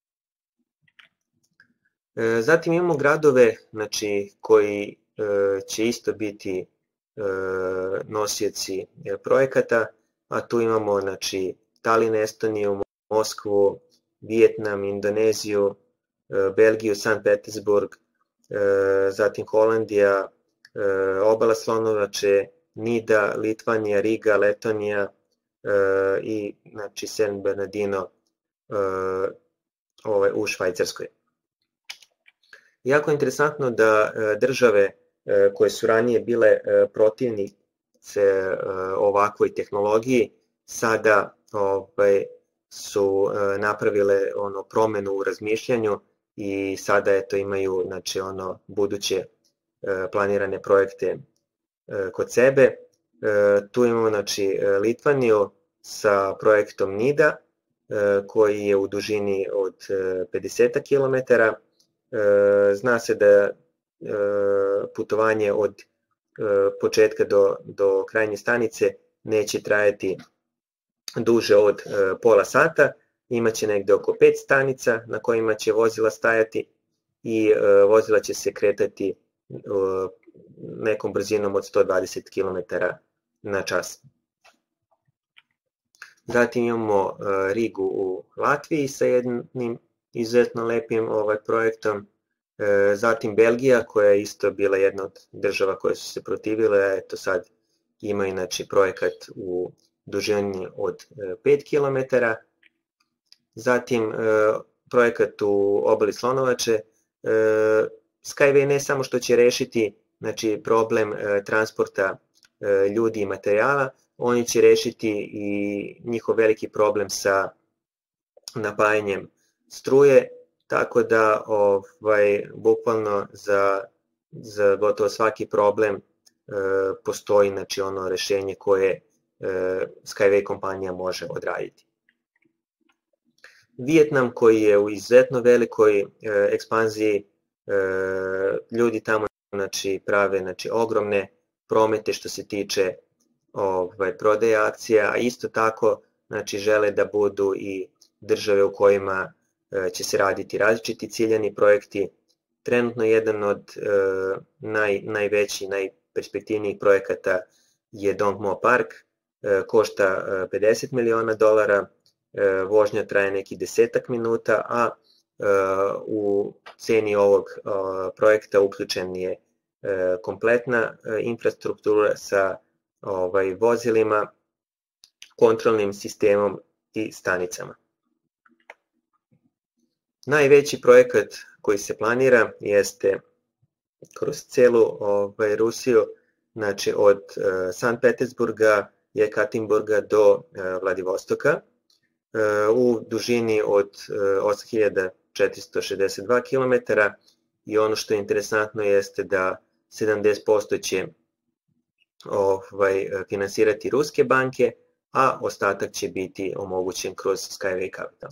E, zatim imamo gradove, znači, koji e, će isto biti e, nosioci projekata, a tu imamo, znači, Talin, Estoniju, Moskvu, Vijetnam, Indoneziju, Belgiju, Sankt Petersburg, zatim Holandija, Obala Slonovače, Nida, Litvanija, Riga, Letonija i, znači, San Bernardino ovaj, u Švajcarskoj. Jako je interesantno da države koje su ranije bile protivnice ovakvoj tehnologiji sada ovaj, su napravile ono promenu u razmišljanju i sada eto imaju, znači, ono buduće planirane projekte kod sebe. Tu imamo, znači, Litvaniju sa projektom Nida koji je u dužini od pedeset kilometara. Zna se da putovanje od početka do, do krajnje stanice neće trajati duže od pola sata, imaće negde oko pet stanica na kojima će vozila stajati i vozila će se kretati nekom brzinom od sto dvadeset kilometara na čas. Zatim imamo Rigu u Latviji sa jednim izuzetno lepim ovaj projektom, zatim Belgija koja je isto bila jedna od država koje su se protivile, eto sad ima, znači, projekat u dužini od pet kilometara, zatim projekat u Obali Slonovače. Skyway ne samo što će rešiti, znači, problem transporta ljudi i materijala, oni će rešiti i njihov veliki problem sa napajanjem struje, tako da ovaj, bukvalno za, za gotovo svaki problem postoji, znači, ono rešenje koje Skyway kompanija može odraditi. Vijetnam koji je u izuzetno velikoj ekspanziji, ljudi tamo, znači, prave, znači, ogromne promete što se tiče ovaj, prodaje akcija, a isto tako, znači, žele da budu i države u kojima će se raditi različiti ciljani projekti. Trenutno jedan od naj, najvećih, najperspektivnijih projekata je Dong Mo Park, košta pedeset miliona dolara, vožnja traje neki desetak minuta, a u ceni ovog projekta uključen je kompletna infrastruktura sa ovaj, vozilima, kontrolnim sistemom i stanicama. Najveći projekat koji se planira jeste kroz celu ovaj, Rusiju, znači od Sankt Petersburga, Jekatinburga do Vladivostoka, u dužini od osam hiljada četiristo šezdeset dva kilometara, i ono što je interesantno jeste da sedamdeset posto će ovaj, finansirati ruske banke, a ostatak će biti omogućen kroz Skyway Capital.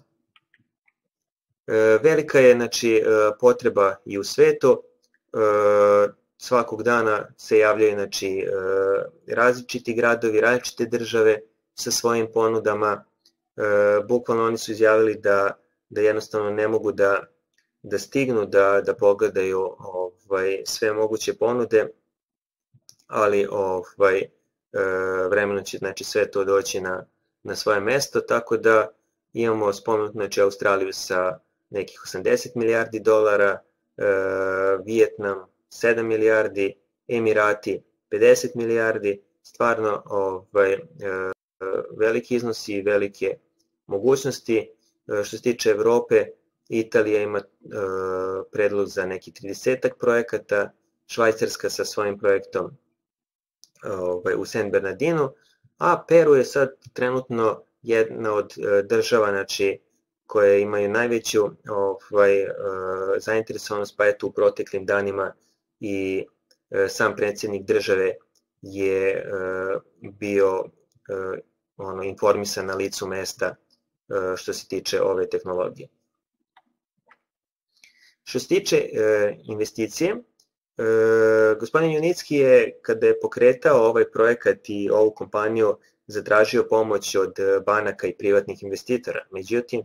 Velika je, znači, potreba i u svetu, svakog dana se javljaju, znači, različiti gradovi, različite države sa svojim ponudama. Bukvalno oni su izjavili da, da jednostavno ne mogu da, da stignu da, da pogledaju ovaj, sve moguće ponude, ali ovaj, vremenom će, znači, sve to doći na, na svoje mesto, tako da imamo spomenuti, znači, Australiju sa nekih osamdeset milijardi dolara, Vijetnam sedam milijardi, Emirati pedeset milijardi, stvarno ovaj, veliki iznosi i velike mogućnosti. Što se tiče Evrope, Italija ima predlog za neki tridesetak projekata, Švajcarska sa svojim projektom ovaj, u San Bernardinu, a Peru je sad trenutno jedna od država, znači, koje imaju najveću ovaj, zainteresovanost, pa eto u proteklim danima i sam predsjednik države je bio ono, informisan na licu mesta što se tiče ove tehnologije. Što se tiče investicije, gospodin Junicki je, kada je pokretao ovaj projekat i ovu kompaniju, zatražio pomoć od banaka i privatnih investitora. Međutim,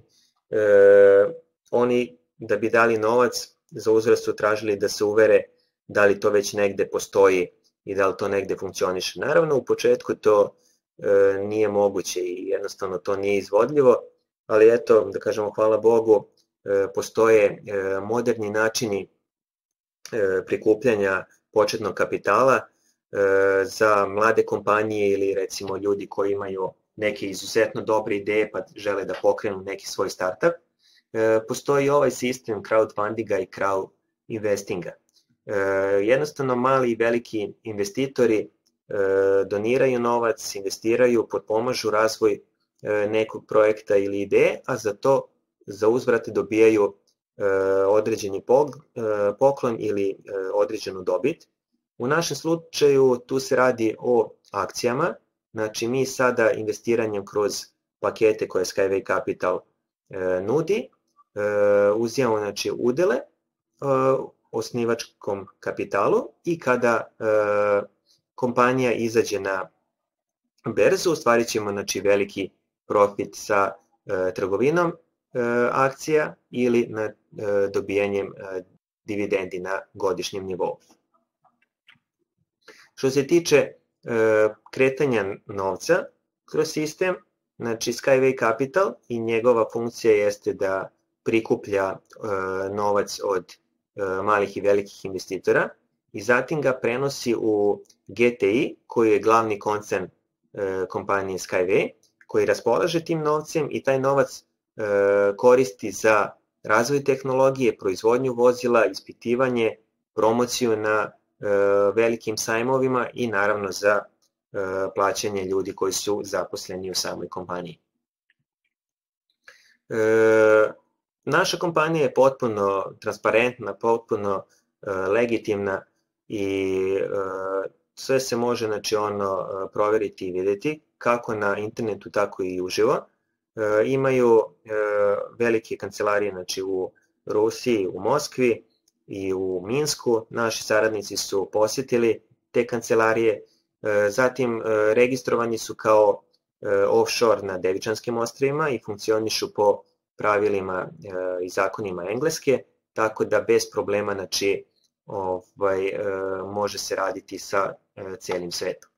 oni da bi dali novac, za uzvrat su tražili da se uvere da li to već negde postoji i da li to negde funkcioniše. Naravno, u početku to nije moguće i jednostavno to nije izvodljivo, ali eto, da kažemo, hvala Bogu, postoje moderni načini prikupljanja početnog kapitala za mlade kompanije ili recimo ljudi koji imaju neke izuzetno dobre ideje pa žele da pokrenu neki svoj startup. Postoji ovaj sistem crowdfundinga i crowd investinga. Jednostavno mali i veliki investitori doniraju novac, investiraju, potpomažu razvoj nekog projekta ili ideje, a za to za uzvrat dobijaju određeni poklon ili određenu dobit. U našem slučaju tu se radi o akcijama, znači mi sada investiranjem kroz pakete koje Skyway Capital nudi, uzimamo znači udele osnivačkom kapitalu i kada kompanija izađe na berzu, ostvarit ćemo znači veliki profit sa trgovinom akcija ili na dobijanjem dividendi na godišnjem nivou. Što se tiče kretanja novca kroz sistem, znači Skyway Capital i njegova funkcija jeste da prikuplja novac od malih i velikih investitora i zatim ga prenosi u G T I, koji je glavni koncern kompanije Skyway, koji raspolaže tim novcem i taj novac koristi za razvoj tehnologije, proizvodnju vozila, ispitivanje, promociju na velikim sajmovima i naravno za plaćanje ljudi koji su zaposleni u samoj kompaniji. Naša kompanija je potpuno transparentna, potpuno legitimna i sve se može znači, ono, proveriti i vidjeti kako na internetu, tako i uživo. Imaju velike kancelarije znači, u Rusiji, u Moskvi i u Minsku. Naši saradnici su posjetili te kancelarije, zatim registrovani su kao offshore na Devičanskim ostrvima i funkcionišu po pravilima i zakonima Engleske, tako da bez problema znači, ovaj, može se raditi sa cijelim svetom.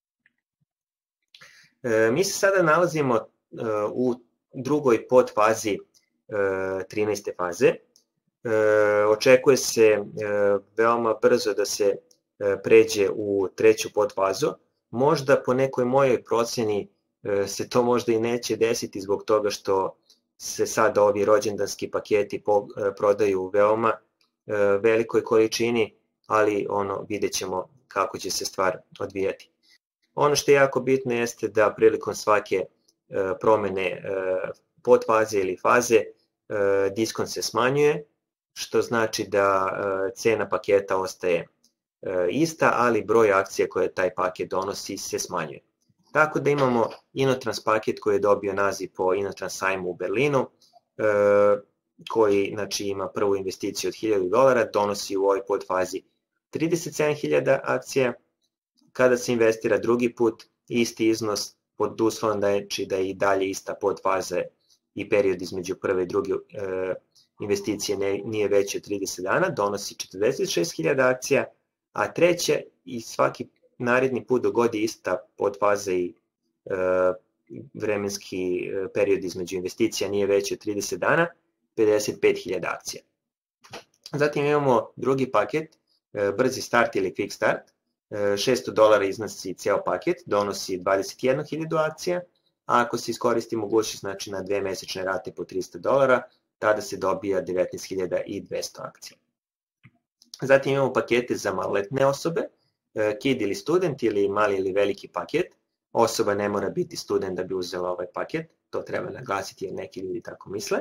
Mi se sada nalazimo u drugoj podfazi trinaeste faze. Očekuje se veoma brzo da se pređe u treću podfazu. Možda po nekoj mojoj procjeni se to možda i neće desiti zbog toga što se sada ovi rođendanski paketi prodaju u veoma velikoj količini, ali ono, vidjet ćemo kako će se stvar odvijati. Ono što je jako bitno jeste da prilikom svake promene podfaze ili faze diskont se smanjuje, što znači da cena paketa ostaje ista, ali broj akcija koje taj paket donosi se smanjuje. Tako da imamo Inotrans paket koji je dobio naziv po Inotrans sajmu u Berlinu, koji znači, ima prvu investiciju od hiljadu dolara, donosi u ovoj podfazi trideset sedam hiljada akcija. Kada se investira drugi put, isti iznos pod uslovom da je, da je i dalje ista podfaza i period između prve i druge e, investicije ne, nije veći od trideset dana, donosi četrdeset šest hiljada akcija, a treće i svaki naredni put dogodi ista podfaza i e, vremenski period između investicija nije veći od trideset dana, pedeset pet hiljada akcija. Zatim imamo drugi paket, e, brzi start ili quick start, šesto dolara iznosi ceo paket, donosi dvadeset jednu hiljadu akcija, a ako se iskoristi mogućnost znači, na dve mesečne rate po trista dolara, tada se dobija devetnaest hiljada dvesta akcija. Zatim imamo pakete za maloletne osobe, kid ili student ili mali ili veliki paket. Osoba ne mora biti student da bi uzela ovaj paket, to treba naglasiti jer neki ljudi tako misle.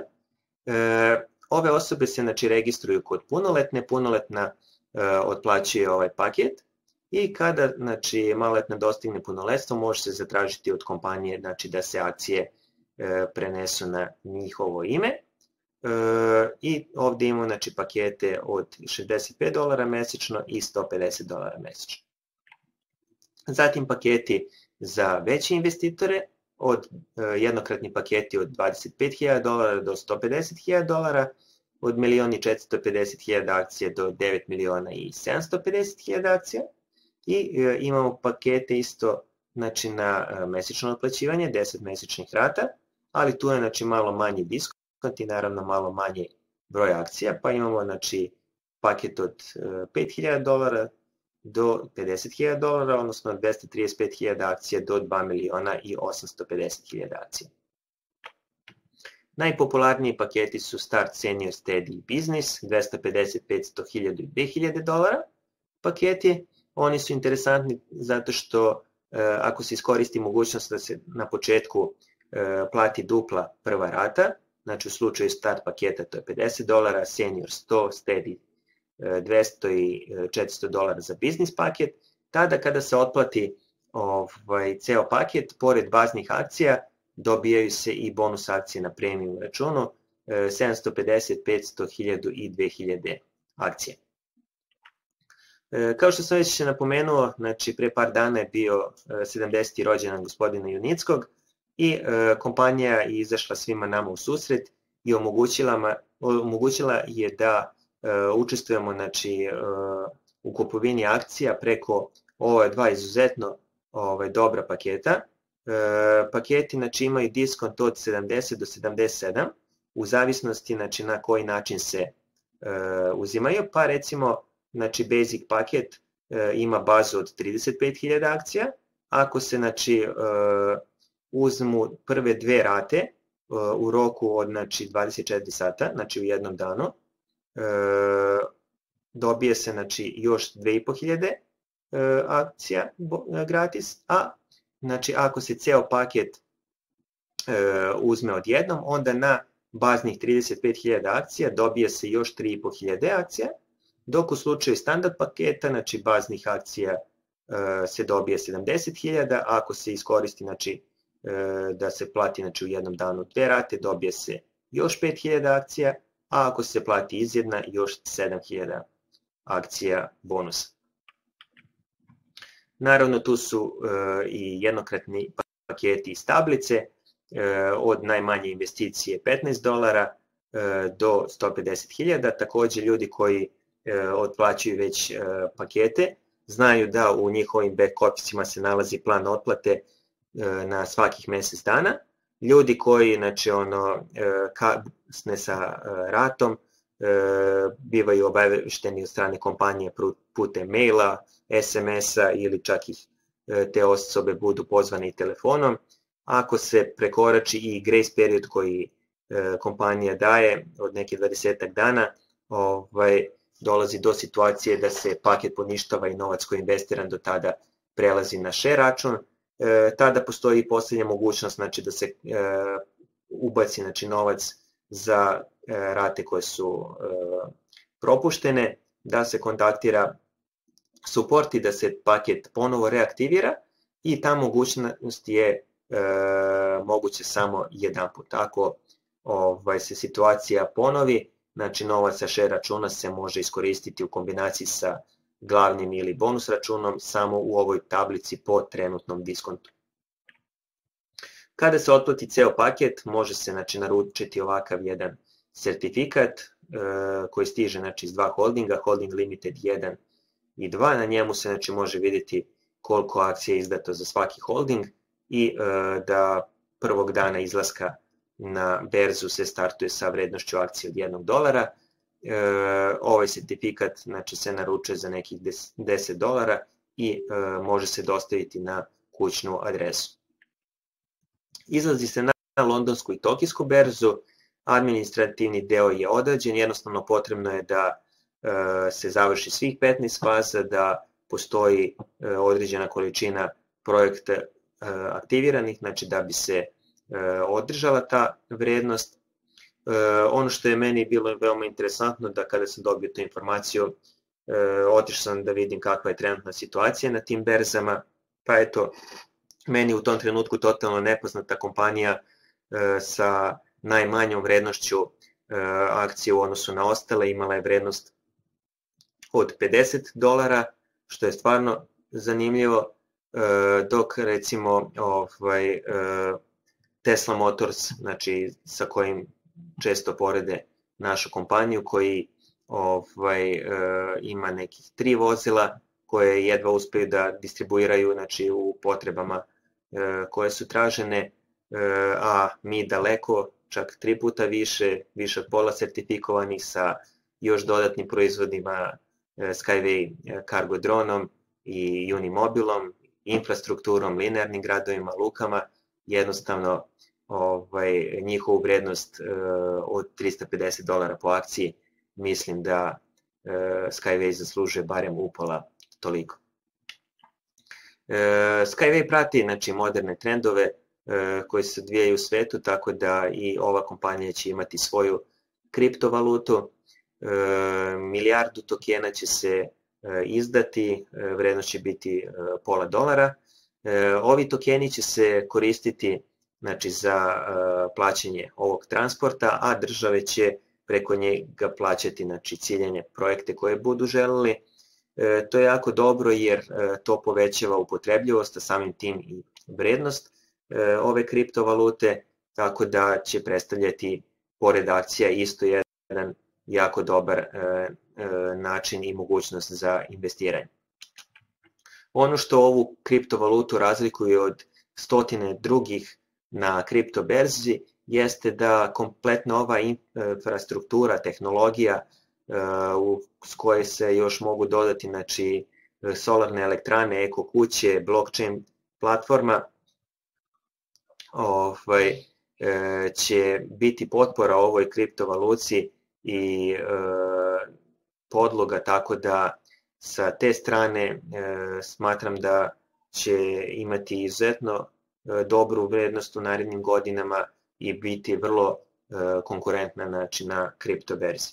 Ove osobe se znači, registruju kod punoletne, punoletna otplaćuje ovaj paket i kada znači, maloletna dostigne punoletstvo može se zatražiti od kompanije znači, da se akcije prenesu na njihovo ime. I ovdje imamo znači, pakete od šezdeset pet dolara mesečno i sto pedeset dolara mesečno. Zatim paketi za veće investitore, od jednokratni paketi od dvadeset pet hiljada dolara do sto pedeset hiljada dolara, od milion i četiristo pedeset hiljada akcije do devet miliona i sedamsto pedeset hiljada akcija. I imamo pakete isto znači, na mesečno otplaćivanje, deset mesečnih rata, ali tu je znači, malo manji diskont i naravno malo manji broj akcija, pa imamo znači, paket od pet hiljada dolara do pedeset hiljada dolara, odnosno dvesta trideset pet hiljada akcija do dva miliona i osamsto pedeset hiljada akcija. Najpopularniji paketi su Start, Senior, Steady i Business, dvesta pedeset, petsto, hiljadu i dve hiljade dolara paketi. Oni su interesantni zato što ako se iskoristi mogućnost da se na početku plati dupla prva rata, znači u slučaju start paketa to je pedeset dolara, senior sto, steady dvesta i četiristo dolara za biznis paket, tada kada se otplati ovaj, ceo paket, pored baznih akcija, dobijaju se i bonus akcije na premium računu, sedamsto pedeset, petsto, hiljadu i dve hiljade akcije. Kao što sam već napomenuo, znači pre par dana je bio sedamdeseti rođendan gospodina Junickog i kompanija je izašla svima nama u susret i omogućila, omogućila je da učestvujemo znači, u kupovini akcija preko ova dva izuzetno ovaj, dobra paketa. Paketi znači, imaju diskont od sedamdeset do sedamdeset sedam u zavisnosti znači, na koji način se uzimaju, pa recimo znači basic paket e, ima bazu od trideset pet hiljada akcija, ako se znači e, uzmu prve dve rate e, u roku od znači dvadeset četiri sata, znači u jednom danu, e, dobije se znači još dve i po hiljade e, akcija bo, e, gratis, a znači ako se ceo paket e, uzme odjednom, onda na baznih trideset pet hiljada akcija dobije se još tri i po hiljade akcija, dok u slučaju standard paketa, znači baznih akcija e, se dobije sedamdeset hiljada, ako se iskoristi znači, e, da se plati znači, u jednom danu dve rate, dobije se još pet hiljada akcija, a ako se plati izjedna, još sedam hiljada akcija bonusa. Naravno, tu su e, i jednokratni paketi iz tablice, e, od najmanje investicije petnaest dolara e, do sto pedeset hiljada, takođe ljudi koji otplaćuju već pakete, znaju da u njihovim back office-ima se nalazi plan otplate na svakih mesec dana. Ljudi koji znači, ono, kasne sa ratom bivaju obavešteni od strane kompanije putem maila, es em es-a ili čak ih te osobe budu pozvane i telefonom. Ako se prekorači i grace period koji kompanija daje od neke dvadesetak dana, ovaj, dolazi do situacije da se paket poništava i novac koji je investiran do tada prelazi na share račun. E, tada postoji i posljednja mogućnost znači, da se e, ubaci znači, novac za e, rate koje su e, propuštene, da se kontaktira support i da se paket ponovo reaktivira i ta mogućnost je e, moguće samo jedan put. Ako ovaj, se situacija ponovi, znači novac sa share računa se može iskoristiti u kombinaciji sa glavnim ili bonus računom samo u ovoj tablici po trenutnom diskontu. Kada se otplati ceo paket, može se znači, naručiti ovakav jedan sertifikat e, koji stiže znači, iz dva holdinga, Holding Limited jedan i dva, na njemu se znači, može vidjeti koliko akcija je izdato za svaki holding i e, da prvog dana izlaska na berzu se startuje sa vrednošću akcije od jednog dolara. E, ovaj sertifikat znači, se naručuje za nekih deset dolara i može se dostaviti na kućnu adresu. Izlazi se na londonsku i tokijsku berzu, administrativni deo je odrađen, jednostavno potrebno je da se završi svih petnaest faza, da postoji određena količina projekta aktiviranih, znači da bi se održala ta vrednost. Ono što je meni bilo veoma interesantno, da kada sam dobio tu informaciju, otišao sam da vidim kakva je trenutna situacija na tim berzama, pa eto, meni u tom trenutku totalno nepoznata kompanija sa najmanjom vrednošću akcije u odnosu na ostale, imala je vrednost od pedeset dolara, što je stvarno zanimljivo, dok recimo ovaj, Tesla Motors, znači sa kojim često porede našu kompaniju, koji ovaj, ima nekih tri vozila koje jedva uspeju da distribuiraju, znači, u potrebama koje su tražene, a mi daleko, čak tri puta više, više od pola sertifikovanih sa još dodatnim proizvodima, Skyway Cargo dronom i Unimobilom, infrastrukturom, linearnim gradovima, lukama, jednostavno ovaj, njihovu vrednost od trista pedeset dolara po akciji, mislim da Skyway zaslužuje barem upola toliko. Skyway prati, znači, moderne trendove koji se odvijaju u svetu, tako da i ova kompanija će imati svoju kriptovalutu. Milijardu tokena će se izdati, vrednost će biti pola dolara. Ovi tokeni će se koristiti, znači, za plaćanje ovog transporta, a države će preko njega plaćati, znači, ciljane projekte koje budu želeli. To je jako dobro jer to povećava upotrebljivost, a samim tim i vrednost ove kriptovalute, tako da će predstavljati, pored akcija, isto jedan jako dobar način i mogućnost za investiranje. Ono što ovu kriptovalutu razlikuje od stotine drugih na kripto berzi jeste da kompletna ova infrastruktura, tehnologija s koje se još mogu dodati, znači, solarne elektrane, eko kuće, blockchain platforma, ovaj, će biti potpora ovoj kriptovaluci i e, podloga, tako da sa te strane e, smatram da će imati izuzetno e, dobru vrednost u narednim godinama i biti vrlo e, konkurentna, znači, na kripto berzi.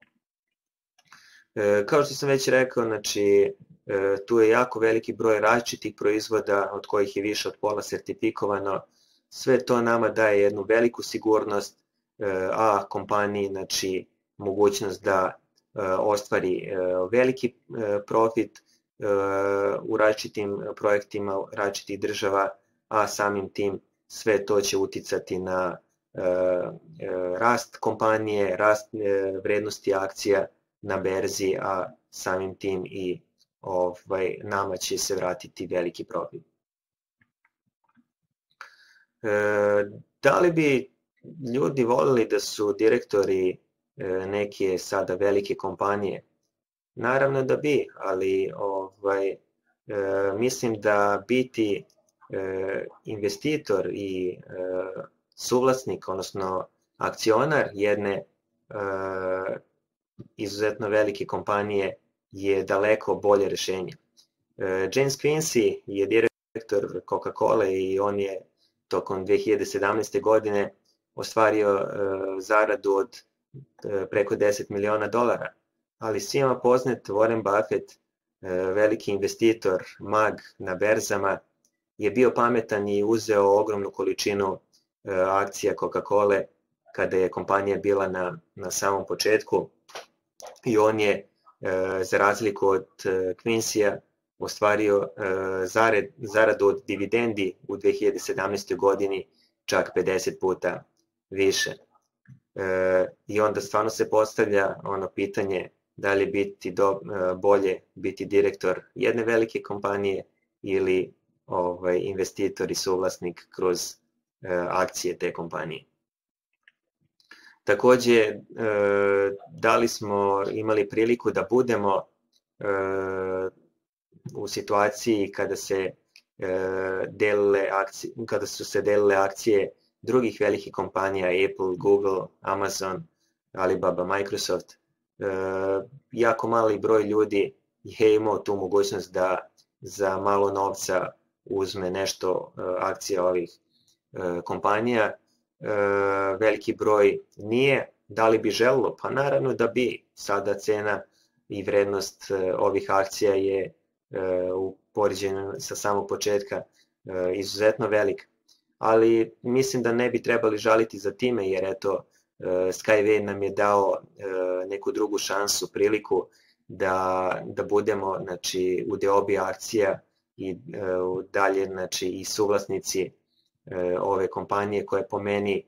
E, kao što sam već rekao, znači, e, tu je jako veliki broj različitih proizvoda, od kojih je više od pola sertifikovano. Sve to nama daje jednu veliku sigurnost, a kompaniji, znači, mogućnost da ostvari veliki profit u različitim projektima različitih država, a samim tim sve to će uticati na rast kompanije, rast vrednosti akcija na berzi, a samim tim i ovaj, nama će se vratiti veliki profit. Da li bi ljudi volili da su direktori neke sada velike kompanije? Naravno da bi, ali ovaj, mislim da biti investitor i suvlasnik, odnosno akcionar jedne izuzetno velike kompanije je daleko bolje rešenje. James Quincy je direktor Coca-Cola i on je tokom dve hiljade sedamnaeste. godine ostvario zaradu od preko deset miliona dolara, ali svima poznat Warren Buffett, veliki investitor, mag na berzama, je bio pametan i uzeo ogromnu količinu akcija Coca-Cola kada je kompanija bila na, na samom početku i on je, za razliku od Quincy-a, ostvario zaradu od dividendi u dve hiljade sedamnaestoj. godini čak pedeset puta više. I onda stvarno se postavlja ono pitanje da li biti do, bolje biti direktor jedne velike kompanije ili ovaj, investitor i suvlasnik kroz akcije te kompanije. Takođe, da li smo imali priliku da budemo u situaciji kada se delile akcije, kada su se delile akcije drugih velikih kompanija, Apple, Google, Amazon, Alibaba, Microsoft, jako mali broj ljudi je imao tu mogućnost da za malo novca uzme nešto akcija ovih kompanija. Veliki broj nije. Da li bi želilo? Pa naravno da bi. Sada cena i vrednost ovih akcija je u poređenju sa samog početka izuzetno velika. Ali mislim da ne bi trebali žaliti za time, jer eto, Skyway nam je dao neku drugu šansu, priliku da, da budemo, znači, u deobi akcija i dalje, znači, i suvlasnici ove kompanije koje po meni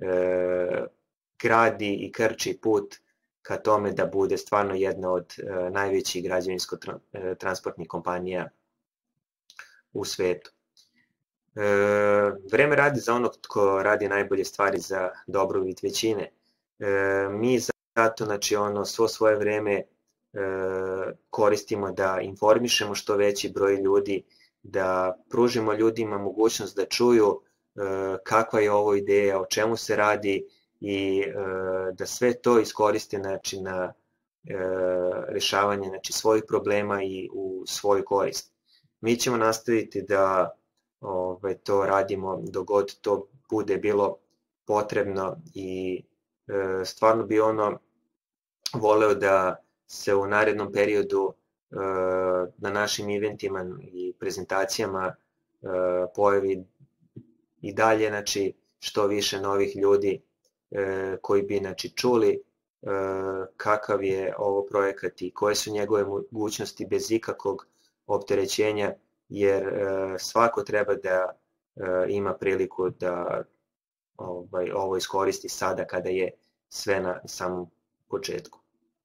gradi i krči put ka tome da bude stvarno jedna od najvećih građevinsko-transportnih kompanija u svetu. Vreme radi za onog tko radi najbolje stvari za dobrobit većine. Mi zato, znači, ono, svo svoje vreme koristimo da informišemo što veći broj ljudi, da pružimo ljudima mogućnost da čuju kakva je ovo ideja, o čemu se radi i da sve to iskoriste, znači, na rešavanje, znači, svojih problema i u svoju korist. Mi ćemo nastaviti da Ove, to radimo dok god to bude bilo potrebno i e, stvarno bi ono voleo da se u narednom periodu e, na našim eventima i prezentacijama e, pojavi i dalje, znači, što više novih ljudi e, koji bi, znači, čuli e, kakav je ovo projekat i koje su njegove mogućnosti bez ikakvog opterećenja, jer e, svako treba da e, ima priliku da ovaj, ovo iskoristi sada kada je sve na samom početku.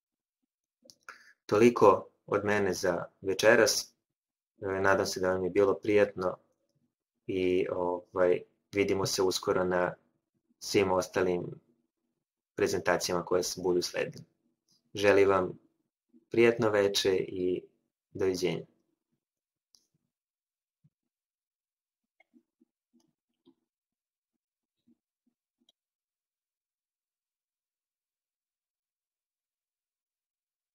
Toliko od mene za večeras. E, nadam se da vam je bilo prijatno i ovaj, vidimo se uskoro na svim ostalim prezentacijama koje se budu sledile. Želim vam prijatno veče i doviđenja.